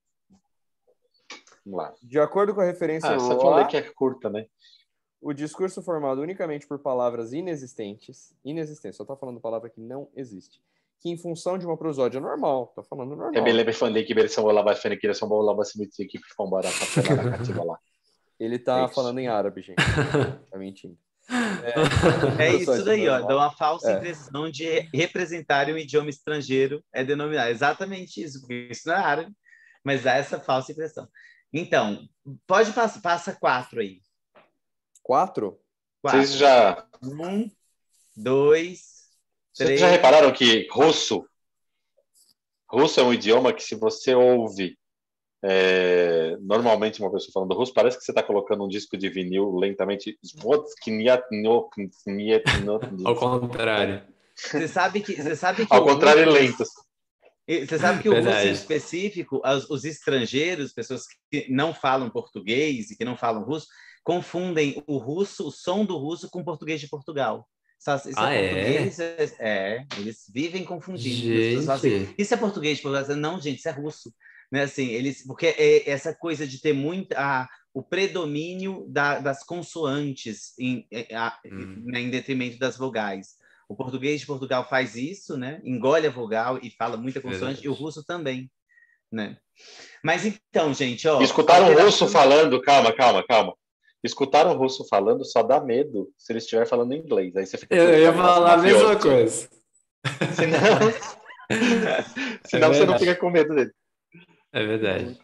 Vamos lá. De acordo com a referência essa falei que é curta, né? O discurso formado unicamente por palavras inexistentes, só está falando palavra que não existe, que em função de uma prosódia normal, está falando normal. Ele está falando em árabe, gente. Tá mentindo. É isso daí, ó. Dá uma falsa impressão de representar um idioma estrangeiro é denominado. Exatamente isso, porque isso não é árabe, mas dá essa falsa impressão. Então, pode passa 4 aí. 4? Vocês já... 1, 2, 3... Vocês já repararam que russo é um idioma que, se você ouve normalmente uma pessoa falando russo, parece que você está colocando um disco de vinil lentamente. Ao contrário. Você sabe que Ao o contrário, russo, lentos. você sabe que o russo em Verdade. específico, os estrangeiros, pessoas que não falam português e que não falam russo, confundem o russo, o som do russo com o português de Portugal. Isso é Ah, português, é? eles vivem confundindo. As pessoas falam assim, Gente. isso é português de Portugal? Não, gente, isso é russo. Né? Assim, porque essa coisa de ter o predomínio das consoantes Hum, né, em detrimento das vogais. O português de Portugal faz isso, né? Engole a vogal e fala muita consoante, e o verdade. russo também, né? Mas então, gente, ó, Escutar um russo alteração. falando, calma. Escutar um russo falando só dá medo se ele estiver falando inglês. Aí você fica Eu com ia cara, nossa, falar a mesma mafioso. coisa. Senão, É senão você não fica verdade. com medo dele. É verdade.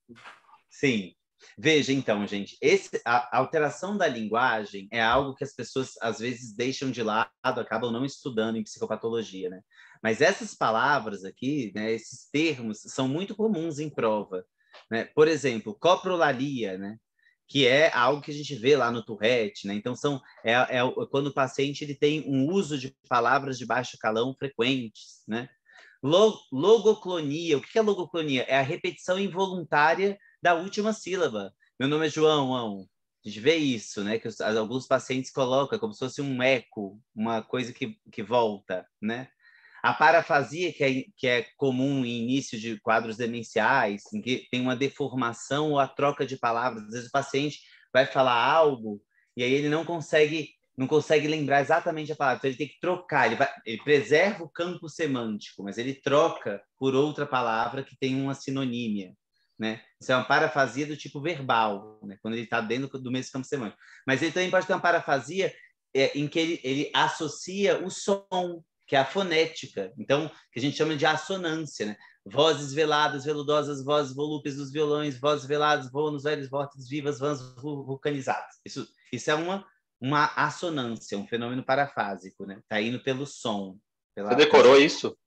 Sim. Veja, então, gente, a alteração da linguagem é algo que as pessoas às vezes deixam de lado, acabam não estudando em psicopatologia, né? Mas essas palavras aqui, né, esses termos, são muito comuns em prova, né? Por exemplo, coprolalia, né? Que é algo que a gente vê lá no Tourette, né? Então, quando o paciente ele tem um uso de palavras de baixo calão frequentes, né? Logoclonia. O que é logoclonia? É a repetição involuntária da última sílaba. Meu nome é João. A gente vê isso, né? Que alguns pacientes colocam como se fosse um eco, uma coisa que volta, né? A parafasia, que é comum em início de quadros demenciais, em que tem uma deformação ou a troca de palavras. Às vezes o paciente vai falar algo e aí ele não consegue lembrar exatamente a palavra, então ele tem que trocar, ele preserva o campo semântico, mas ele troca por outra palavra que tem uma sinonímia, né? Isso é uma parafasia do tipo verbal, né? Quando ele está dentro do mesmo campo semântico. Mas ele também pode ter uma parafasia em que ele associa o som, que é a fonética, então, que a gente chama de assonância, né? Vozes veladas, veludosas, vozes volúpeis dos violões, vozes veladas, voam nos velhos vórtices vivas, vãs vulcanizadas. Isso é uma assonância, um fenômeno parafásico, né? Tá indo pelo som, Você pelas. decorou isso?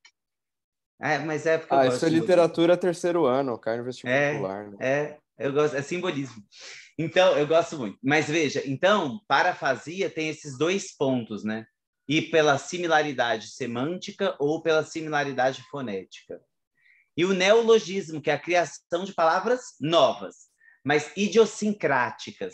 Mas é porque eu Isso gosto é de simbolismo. literatura terceiro ano, cai no É, vestibular, né? eu gosto, é simbolismo. Então, eu gosto muito. Mas veja, então, parafasia tem esses dois pontos, né? E pela similaridade semântica ou pela similaridade fonética. E o neologismo, que é a criação de palavras novas, mas idiosincráticas,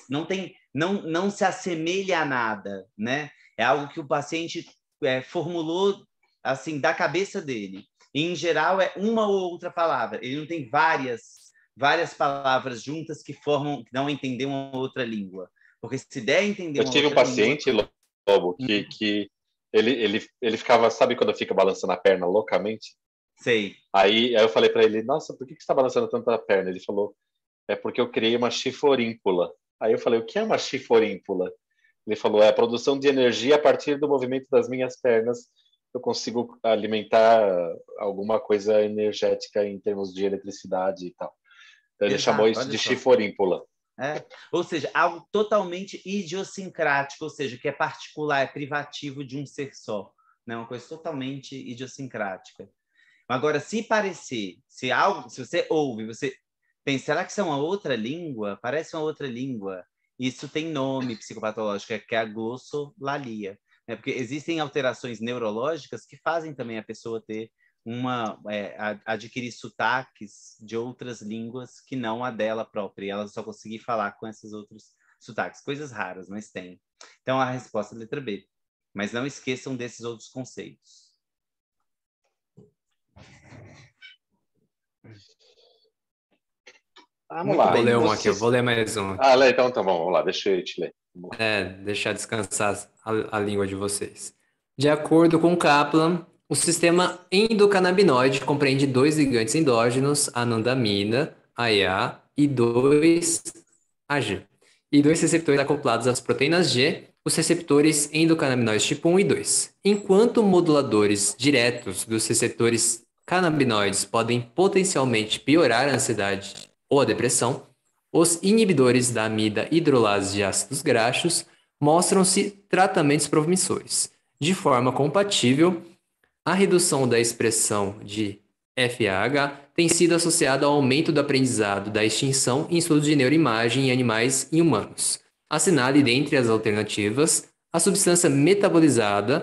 não se assemelha a nada, né? É algo que o paciente formulou assim da cabeça dele. E, em geral, é uma ou outra palavra. Ele não tem várias palavras juntas que dão a entender uma outra língua. Porque se der a entender Eu uma tive um outra língua. paciente, Lobo, que ele ficava, sabe quando fica balançando a perna loucamente? Sei. Aí eu falei para ele, nossa, por que você está balançando tanto a perna? Ele falou, é porque eu criei uma chiforímpula. Aí eu falei, o que é uma chiforímpula? Ele falou, é a produção de energia a partir do movimento das minhas pernas. Eu consigo alimentar alguma coisa energética em termos de eletricidade e tal. Então ele chamou Exato, isso olha de só. chiforímpula. Ou seja, algo totalmente idiosincrático, ou seja, que é particular, é privativo de um ser só. Né? Uma coisa totalmente idiosincrática. Agora, se parecer, se você ouve, você pensa, será que isso é uma outra língua? Parece uma outra língua. Isso tem nome psicopatológico, que é a glossolalia. Né? Porque existem alterações neurológicas que fazem também a pessoa ter adquirir sotaques de outras línguas que não a dela própria, e ela só conseguir falar com esses outros sotaques. Coisas raras, mas tem. Então, a resposta é a letra B. Mas não esqueçam desses outros conceitos. Vamos Muito lá. Vou bem. ler um aqui, eu vou ler mais um aqui. Lê, então tá bom, vamos lá, deixa eu te ler. Deixar descansar a língua de vocês. De acordo com Kaplan, o sistema endocannabinoide compreende dois ligantes endógenos, anandamina, AEA, e 2-AG, e dois receptores acoplados às proteínas G, os receptores endocannabinoides tipo 1 e 2. Enquanto moduladores diretos dos receptores canabinoides podem potencialmente piorar a ansiedade ou a depressão, os inibidores da amida hidrolase de ácidos graxos mostram-se tratamentos promissores. De forma compatível, a redução da expressão de FAH tem sido associada ao aumento do aprendizado da extinção em estudos de neuroimagem em animais e humanos. Assinale dentre as alternativas a substância metabolizada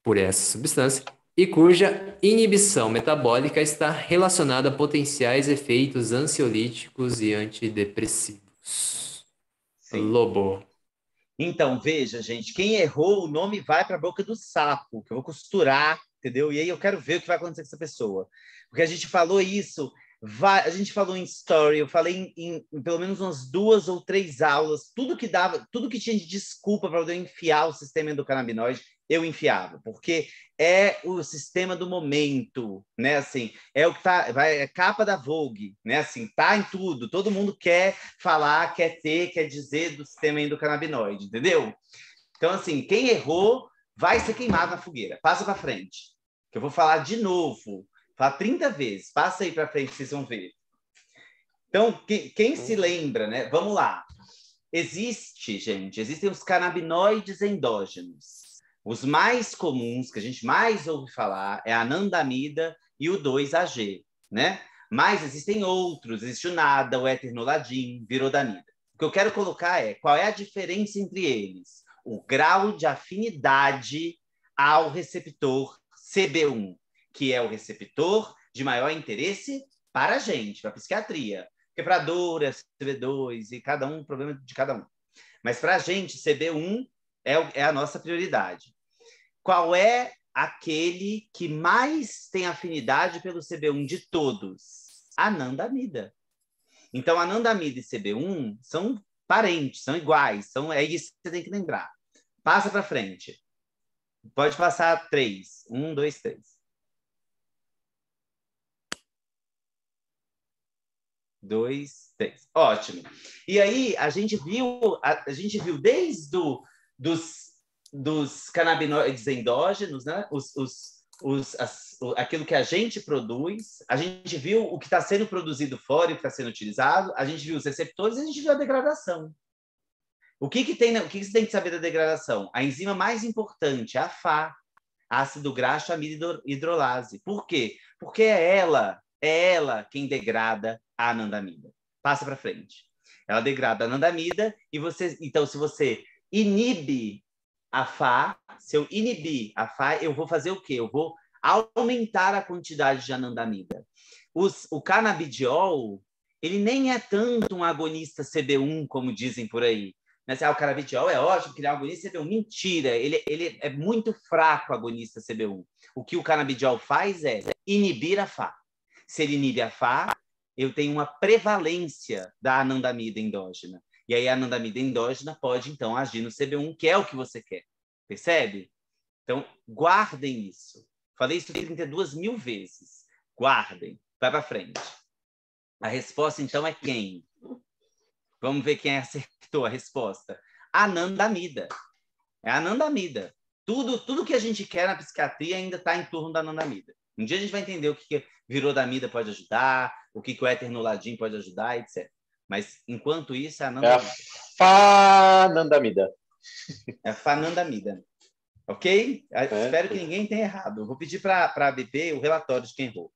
por essa substância e cuja inibição metabólica está relacionada a potenciais efeitos ansiolíticos e antidepressivos. Sim. Lobo. Então, veja, gente, quem errou, o nome vai para a boca do sapo, que eu vou costurar, entendeu? E aí eu quero ver o que vai acontecer com essa pessoa. Porque a gente falou isso, a gente falou em story, eu falei em pelo menos umas 2 ou 3 aulas, tudo que dava, tudo que tinha de desculpa para eu enfiar o sistema endocannabinoide, eu enfiava, porque é o sistema do momento, né? Assim, é o que tá, é capa da Vogue, né? Assim, tá em tudo, todo mundo quer falar, quer ter, quer dizer do sistema endocannabinoide, entendeu? Então, assim, quem errou vai ser queimado na fogueira. Passa para frente, que eu vou falar de novo, falar 30 vezes. Passa aí para frente, vocês vão ver. Então, quem se lembra, né? Vamos lá. Existem os canabinoides endógenos. Os mais comuns, que a gente mais ouve falar, é a anandamida e o 2-AG, né? Mas existem outros, existe o NADA, o eternoladim, virodanida. O que eu quero colocar é qual é a diferença entre eles? O grau de afinidade ao receptor CB1, que é o receptor de maior interesse para a gente, para a psiquiatria. Porque para a dor é CB2 e cada um, problema de cada um. Mas para a gente, CB1 é a nossa prioridade. Qual é aquele que mais tem afinidade pelo CB1 de todos? Anandamida. Então, anandamida e CB1 são parentes, são iguais, é isso que você tem que lembrar. Passa para frente. Pode passar 3. 1, 2, 3. 2, 3. Ótimo. E aí, a gente viu desde dos canabinoides endógenos, né? Aquilo que a gente produz, a gente viu o que está sendo produzido fora e o que está sendo utilizado, a gente viu os receptores e a gente viu a degradação. O que você tem que saber da degradação? A enzima mais importante, a FA, ácido graxo amida hidrolase. Por quê? Porque é ela quem degrada a anandamida. Passa para frente. Ela degrada a anandamida e então, se você inibe a FA, se eu inibir a FA, eu vou fazer o quê? Eu vou aumentar a quantidade de anandamida. O canabidiol, ele nem é tanto um agonista CB1, como dizem por aí. O canabidiol é ótimo, porque ele é um agonista CB1. Mentira, ele é muito fraco agonista CB1. O que o canabidiol faz é inibir a FA. Se ele inibe a FA, eu tenho uma prevalência da anandamida endógena. E aí a anandamida endógena pode, então, agir no CB1, que é o que você quer. Percebe? Então, guardem isso. Falei isso 32 mil vezes. Guardem. Vai para frente. A resposta, então, é quem? Vamos ver quem acertou a resposta. Anandamida. É a anandamida. Tudo que a gente quer na psiquiatria ainda está em torno da anandamida. Um dia a gente vai entender o que virodamida pode ajudar, o que o eternoladim pode ajudar, etc. Mas, enquanto isso, é a anandamida. É a fanandamida. É a fanandamida. Ok? Espero que ninguém tenha errado. Eu vou pedir para a BP o relatório de quem errou.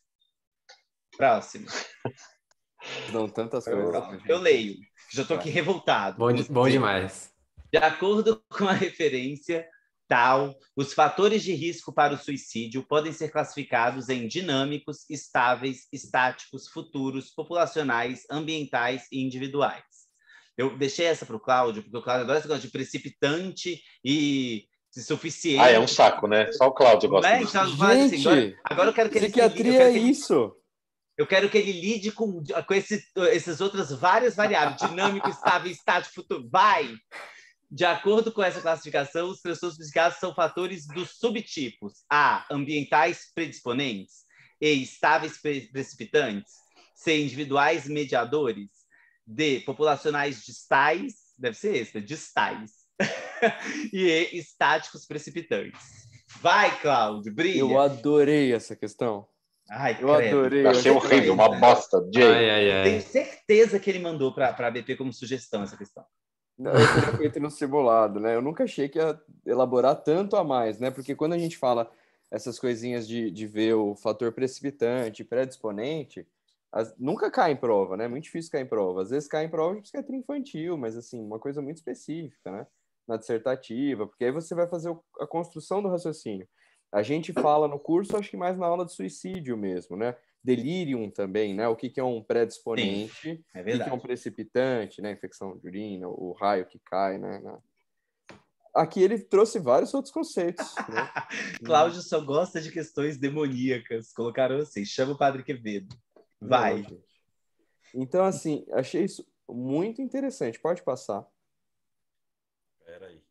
Próximo. Não, tantas coisas. Eu leio. Já estou aqui revoltado. Bom demais. De acordo com a referência tal, os fatores de risco para o suicídio podem ser classificados em dinâmicos, estáveis, estáticos, futuros, populacionais, ambientais e individuais. Eu deixei essa para o Cláudio, porque o Cláudio adora esse negócio de precipitante e suficiente. É um saco, né? Só o Cláudio gosta disso. Então, gente, assim, agora eu quero que ele psiquiatria é isso. Eu quero que ele lide com essas outras várias variáveis, dinâmico, estável, estático, futuro. Vai! De acordo com essa classificação, os transtornos psiquiátricos são fatores dos subtipos: A, ambientais predisponentes, E, estáveis precipitantes, C, individuais mediadores, D, populacionais distais, deve ser esse, distais, e E, estáticos precipitantes. Vai, Cláudio, brilha! Eu adorei essa questão. Ai, eu adorei. Eu achei horrível, uma bosta. Tenho certeza que ele mandou para a BP como sugestão essa questão. Não, eu teria feito no simulado, né? Eu nunca achei que ia elaborar tanto a mais, né? Porque quando a gente fala essas coisinhas de ver o fator precipitante, predisponente, nunca cai em prova, né? Muito difícil cair em prova. Às vezes cai em prova de psiquiatria infantil, mas assim, uma coisa muito específica, né? na dissertativa, porque aí você vai fazer a construção do raciocínio. A gente fala no curso, acho que mais na aula de suicídio mesmo, né? Delirium também, né? O que é um predisponente, é o que é um verdade. precipitante, né? Infecção de urina, o raio que cai, né? Aqui ele trouxe vários outros conceitos, né? Cláudio só gosta de questões demoníacas. Colocaram assim, chama o Padre Quevedo. Não, Vai. gente. Então, assim, achei isso muito interessante. Pode passar. Peraí.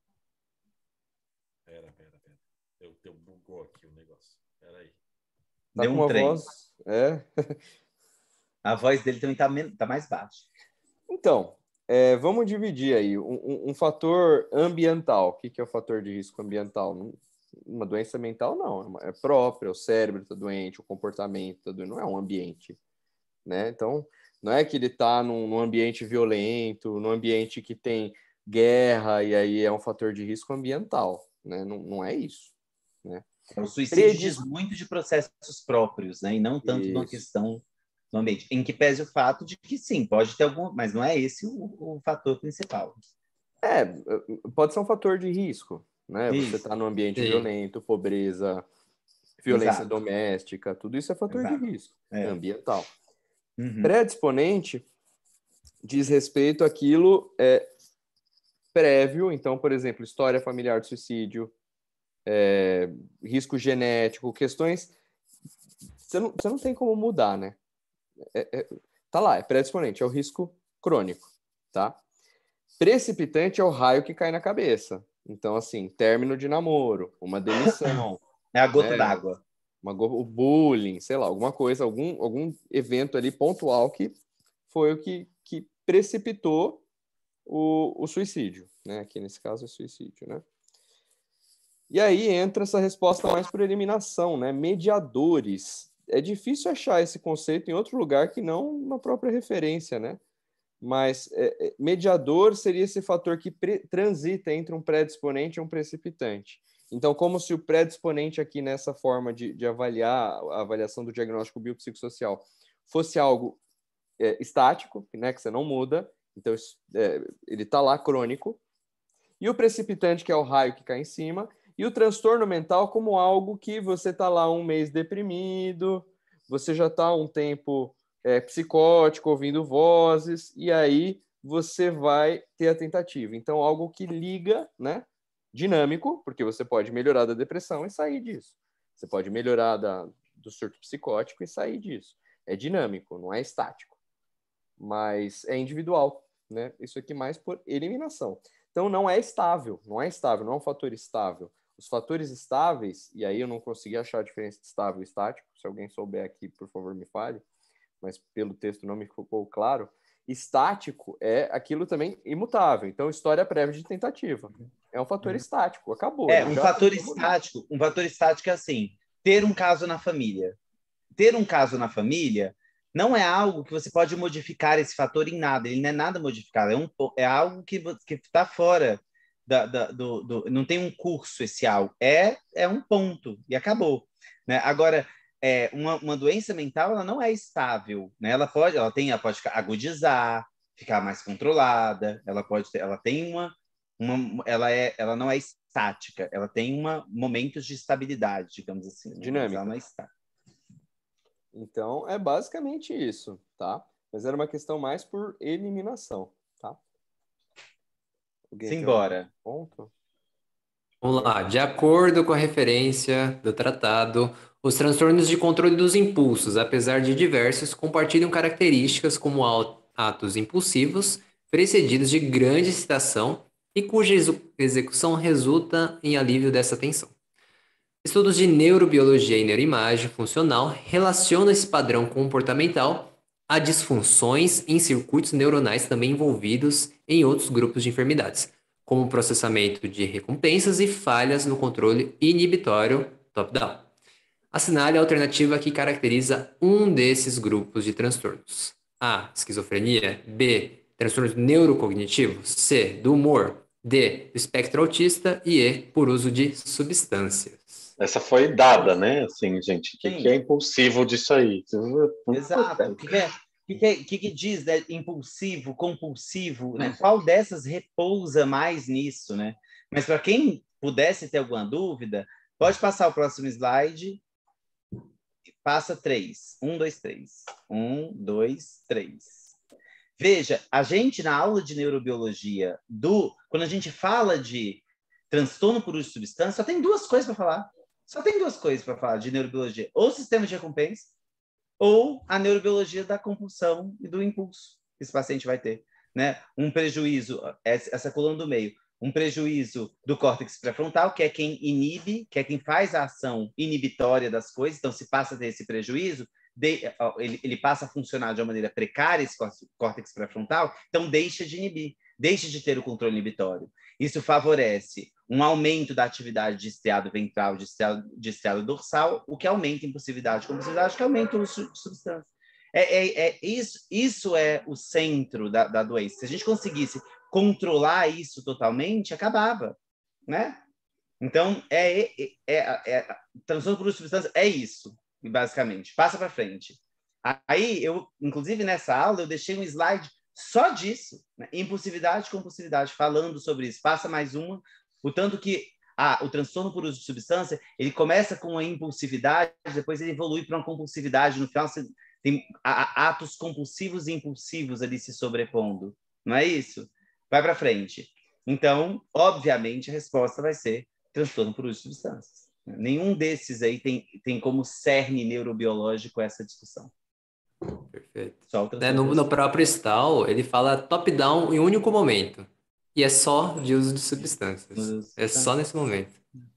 Pera. Eu bugou aqui o negócio. Peraí. Tá Deu com um uma trem. voz... É. A voz dele também tá mais baixa. Então, vamos dividir aí um fator ambiental. O que é o fator de risco ambiental? Uma doença mental, não. É própria, o cérebro está doente, o comportamento está doente, não é um ambiente, né? Então, não é que ele está num ambiente violento, num ambiente que tem guerra, e aí é um fator de risco ambiental, né? Não é isso, né? O suicídio diz muito de processos próprios, né? E não tanto de uma Isso. questão do ambiente. Em que pese o fato de que sim, pode ter algum, mas não é esse o fator principal. Pode ser um fator de risco, né? Você Isso. está num ambiente Sim. violento, pobreza, violência Exato. doméstica, tudo isso é fator de Exato. risco É. ambiental. Uhum. Predisponente diz respeito àquilo prévio, então, por exemplo, história familiar de suicídio, risco genético, questões... Você não tem como mudar, né? Tá lá, é predisponente, é o risco crônico, tá? Precipitante é o raio que cai na cabeça. Então, assim, término de namoro, uma demissão, É a gota né? d'água. O bullying, sei lá, alguma coisa, algum evento ali pontual que foi o que precipitou o suicídio, né? Aqui nesse caso é suicídio, né? E aí entra essa resposta mais por eliminação, né? Mediadores. É difícil achar esse conceito em outro lugar que não na própria referência, né? Mas mediador seria esse fator que transita entre um predisponente e um precipitante. Então, como se o predisponente aqui nessa forma de avaliar a avaliação do diagnóstico biopsicossocial fosse algo estático, né, que você não muda, então ele está lá crônico, e o precipitante, que é o raio que cai em cima, e o transtorno mental como algo que você está lá um mês deprimido, você já está um tempo psicótico, ouvindo vozes, e aí você vai ter a tentativa. Então, algo que liga, né? Dinâmico, porque você pode melhorar da depressão e sair disso. Você pode melhorar do surto psicótico e sair disso. É dinâmico, não é estático. Mas é individual, né? Isso aqui mais por eliminação. Então, não é estável, não é um fator estável. Os fatores estáveis, e aí eu não consegui achar a diferença de estável e estático, se alguém souber aqui, por favor, me fale, mas pelo texto não me ficou claro. Estático é aquilo também imutável. Então, história prévia de tentativa. É um fator estático, acabou. Um fator estático é assim, ter um caso na família. Ter um caso na família não é algo que você pode modificar esse fator em nada, ele não é nada modificado, é algo que está fora não tem um curso esse algo, é um ponto, e acabou. Né? Agora, uma doença mental ela não é estável, né? Ela pode agudizar, ficar mais controlada, ela tem ela não é estática, ela tem momentos de estabilidade, digamos assim. Né? Dinâmica. Ela não é estática. Então, é basicamente isso, tá? Mas era uma questão mais por eliminação, tá? Simbora. Ponto? Vamos lá. De acordo com a referência do tratado, os transtornos de controle dos impulsos, apesar de diversos, compartilham características como atos impulsivos, precedidos de grande excitação e cuja execução resulta em alívio dessa tensão. Estudos de neurobiologia e neuroimagem funcional relacionam esse padrão comportamental a disfunções em circuitos neuronais também envolvidos em outros grupos de enfermidades, como o processamento de recompensas e falhas no controle inibitório top-down. Assinale a alternativa que caracteriza um desses grupos de transtornos. A. Esquizofrenia. B. Transtornos neurocognitivos. C. Do humor. D. Do espectro autista. E E. Por uso de substâncias. Essa foi dada, né? Assim, gente, o que é impulsivo disso aí? Exato. O que que diz, né? Impulsivo, compulsivo, né? Qual dessas repousa mais nisso, né? Mas para quem pudesse ter alguma dúvida, pode passar o próximo slide. Passa 3. 1, 2, 3. 1, 2, 3. Veja, a gente na aula de neurobiologia, quando a gente fala de transtorno por uso de substância, só tem duas coisas para falar. Só tem duas coisas para falar de neurobiologia. Ou o sistema de recompensa, ou a neurobiologia da compulsão e do impulso que esse paciente vai ter, né? Um prejuízo, essa coluna do meio, um prejuízo do córtex pré-frontal, que é quem inibe, que é quem faz a ação inibitória das coisas. Então, se passa a ter esse prejuízo, ele passa a funcionar de uma maneira precária, esse córtex pré-frontal, então deixa de inibir, deixa de ter o controle inibitório. Isso favorece um aumento da atividade de estriado ventral, de estriado dorsal, o que aumenta a impulsividade, compulsividade, que aumenta o uso de substância. Isso é o centro da doença. Se a gente conseguisse controlar isso totalmente, acabava, né? Então, transtorno por uso de substância é isso, basicamente. Passa para frente. Aí, inclusive nessa aula, eu deixei um slide só disso, né? Impulsividade, compulsividade, falando sobre isso. Passa mais uma. O tanto que o transtorno por uso de substância, ele começa com a impulsividade, depois ele evolui para uma compulsividade. No final, você tem atos compulsivos e impulsivos ali se sobrepondo. Não é isso? Vai para frente. Então, obviamente, a resposta vai ser transtorno por uso de substâncias. Nenhum desses aí tem como cerne neurobiológico essa discussão. Perfeito. Só o No próprio Stahl, ele fala top-down em um único momento. E é só de uso de substâncias. É só nesse momento.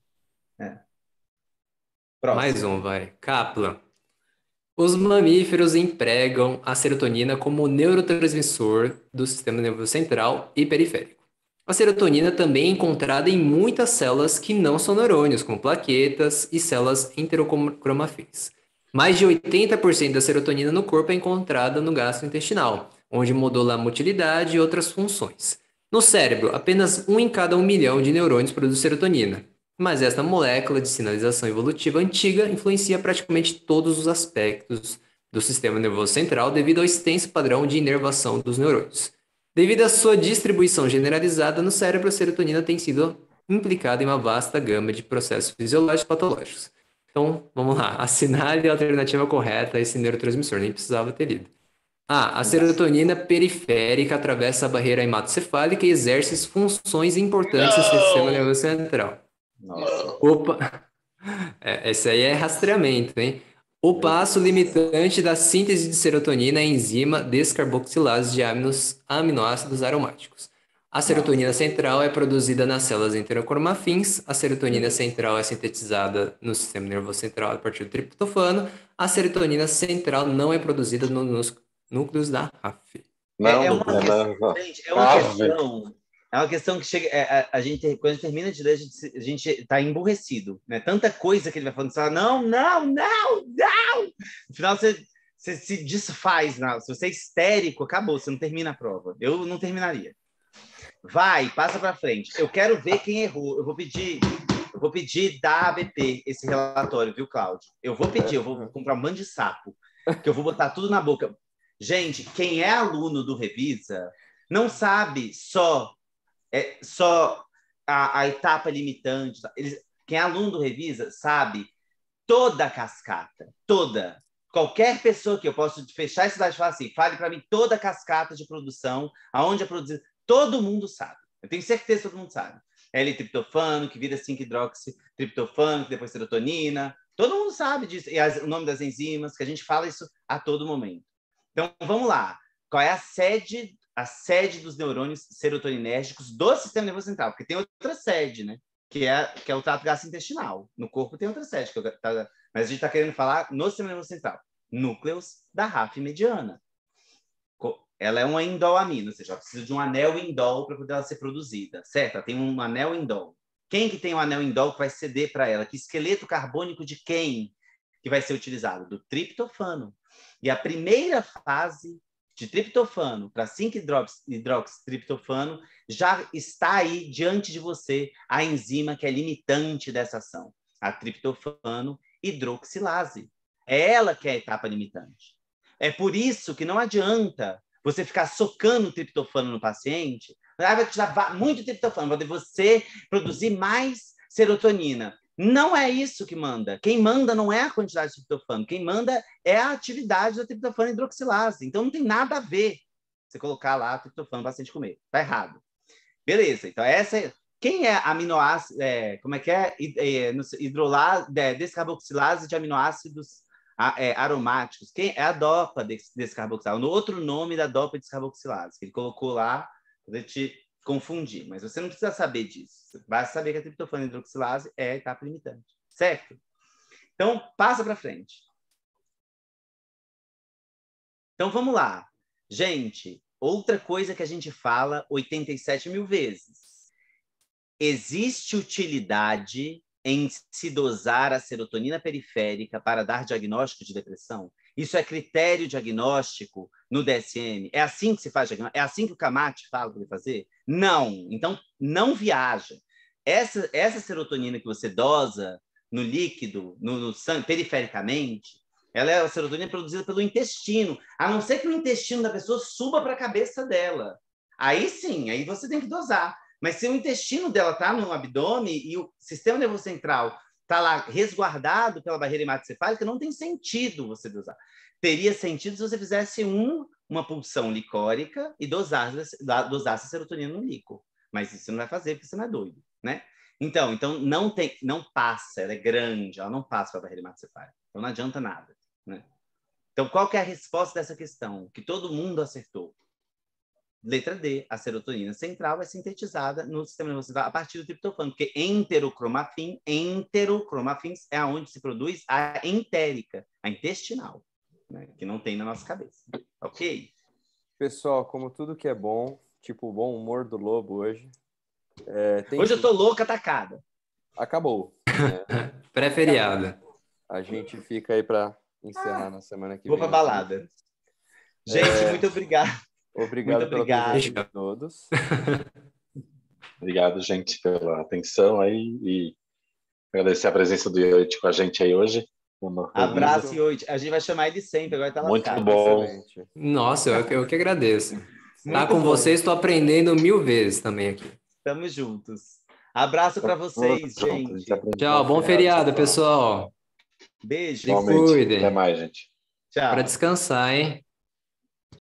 Mais um, vai. Kaplan. Os mamíferos empregam a serotonina como neurotransmissor do sistema nervoso central e periférico. A serotonina também é encontrada em muitas células que não são neurônios, como plaquetas e células enterocromafins. Mais de 80% da serotonina no corpo é encontrada no gastrointestinal, onde modula a motilidade e outras funções. No cérebro, apenas 1 em cada 1 milhão de neurônios produz serotonina, mas esta molécula de sinalização evolutiva antiga influencia praticamente todos os aspectos do sistema nervoso central devido ao extenso padrão de inervação dos neurônios. Devido à sua distribuição generalizada no cérebro, a serotonina tem sido implicada em uma vasta gama de processos fisiológicos e patológicos. Então, vamos lá. Assinale a alternativa correta a esse neurotransmissor. Nem precisava ter lido. A serotonina periférica atravessa a barreira hematocefálica e exerce funções importantes no sistema nervoso central. Nossa. Opa! Esse aí é rastreamento, hein? O passo limitante da síntese de serotonina é a enzima descarboxilase de aminoácidos aromáticos. A serotonina central é produzida nas células enterocromafins. A serotonina central é sintetizada no sistema nervoso central a partir do triptofano. A serotonina central não é produzida nos núcleos da RAF. É uma questão que chega. A gente, quando a gente termina de ler, a gente está emburrecido, né? Tanta coisa que ele vai falando, você fala, não. No final, você se desfaz. Não. Se você é histérico, acabou, você não termina a prova. Eu não terminaria. Vai, passa para frente. Eu quero ver quem errou. Eu vou pedir da ABP esse relatório, viu, Cláudio? Eu vou comprar um monte de sapo, que eu vou botar tudo na boca. Gente, quem é aluno do Revisa não sabe só a etapa limitante. Quem é aluno do Revisa sabe toda a cascata, toda. Qualquer pessoa que eu posso fechar esse slide e falar assim, fale para mim toda a cascata de produção, aonde é produzido, todo mundo sabe. Eu tenho certeza que todo mundo sabe. L-triptofano, que vira 5-hidroxitriptofano, que depois serotonina. Todo mundo sabe disso. E o nome das enzimas, que a gente fala isso a todo momento. Então, vamos lá. Qual é a sede dos neurônios serotoninérgicos do sistema nervoso central? Porque tem outra sede, né? Que é o trato gastrointestinal. No corpo tem outra sede, mas a gente está querendo falar no sistema nervoso central. Núcleos da RAF mediana. Ela é uma indolamina, ou seja, ela precisa de um anel indol para poder ela ser produzida, certo? Ela tem um anel indol. Quem que tem um anel indol que vai ceder para ela? Que esqueleto carbônico de quem que vai ser utilizado? Do triptofano. E a primeira fase de triptofano para 5-hidroxitriptofano já está aí diante de você a enzima que é limitante dessa ação, a triptofano hidroxilase. É ela que é a etapa limitante. É por isso que não adianta você ficar socando o triptofano no paciente. Vai te dar muito triptofano, vai você produzir mais serotonina. Não é isso que manda. Quem manda não é a quantidade de triptofano. Quem manda é a atividade da triptofano hidroxilase. Então, não tem nada a ver você colocar lá triptofano para o paciente comer. Tá errado. Beleza. Então, essa é... Quem é aminoácido... como é que é? Descarboxilase de aminoácidos aromáticos. Quem é a dopa descarboxilase? No outro nome da dopa descarboxilase, que ele colocou lá para te confundir. Mas você não precisa saber disso. Você vai saber que a triptofano hidroxilase é etapa limitante. Certo? Então, passa para frente. Então, vamos lá. Gente, outra coisa que a gente fala 87 mil vezes. Existe utilidade em se dosar a serotonina periférica para dar diagnóstico de depressão? Isso é critério diagnóstico no DSM? É assim que se faz diagnóstico? É assim que o Camate fala para ele fazer? Não. Então, não viaja. Essa serotonina que você dosa no líquido, no sangue, perifericamente, ela é a serotonina produzida pelo intestino, a não ser que o intestino da pessoa suba para a cabeça dela. Aí sim, aí você tem que dosar. Mas se o intestino dela está no abdômen e o sistema nervoso central está lá resguardado pela barreira hematocefálica, não tem sentido você dosar. Teria sentido se você fizesse uma pulsão licórica e dosasse a serotonina no líquido. Mas isso você não vai fazer porque você não é doido, né? Então não passa, ela é grande, ela não passa pela barreira hematocefálica. Então não adianta nada, né? Então qual que é a resposta dessa questão? Que todo mundo acertou. Letra D, a serotonina central é sintetizada no sistema nervoso central a partir do triptofano, porque enterocromafins é onde se produz a entérica, a intestinal, né? Que não tem na nossa cabeça. Ok? Pessoal, como tudo que é bom, tipo o bom humor do Lobo hoje. Hoje eu tô louca, atacada. Acabou. Né? Pré-feriado. A gente fica aí para encerrar na semana que Vou vem. pra balada. Gente, muito obrigado. Obrigado muito pela obrigado. presença de todos. Obrigado, gente, pela atenção aí e agradecer a presença do Yoit com a gente aí hoje. Abraço, Yoit. A gente vai chamar ele sempre, agora tá muito lascado. bom. Excelente. Nossa, eu que agradeço. Tá com bom. vocês, estou aprendendo 1000 vezes também aqui. Tamo juntos. Abraço para vocês, gente. Tchau, bom feriado, pessoal. Beijo. Se cuidem. Até mais, gente. Tchau. Para descansar, hein?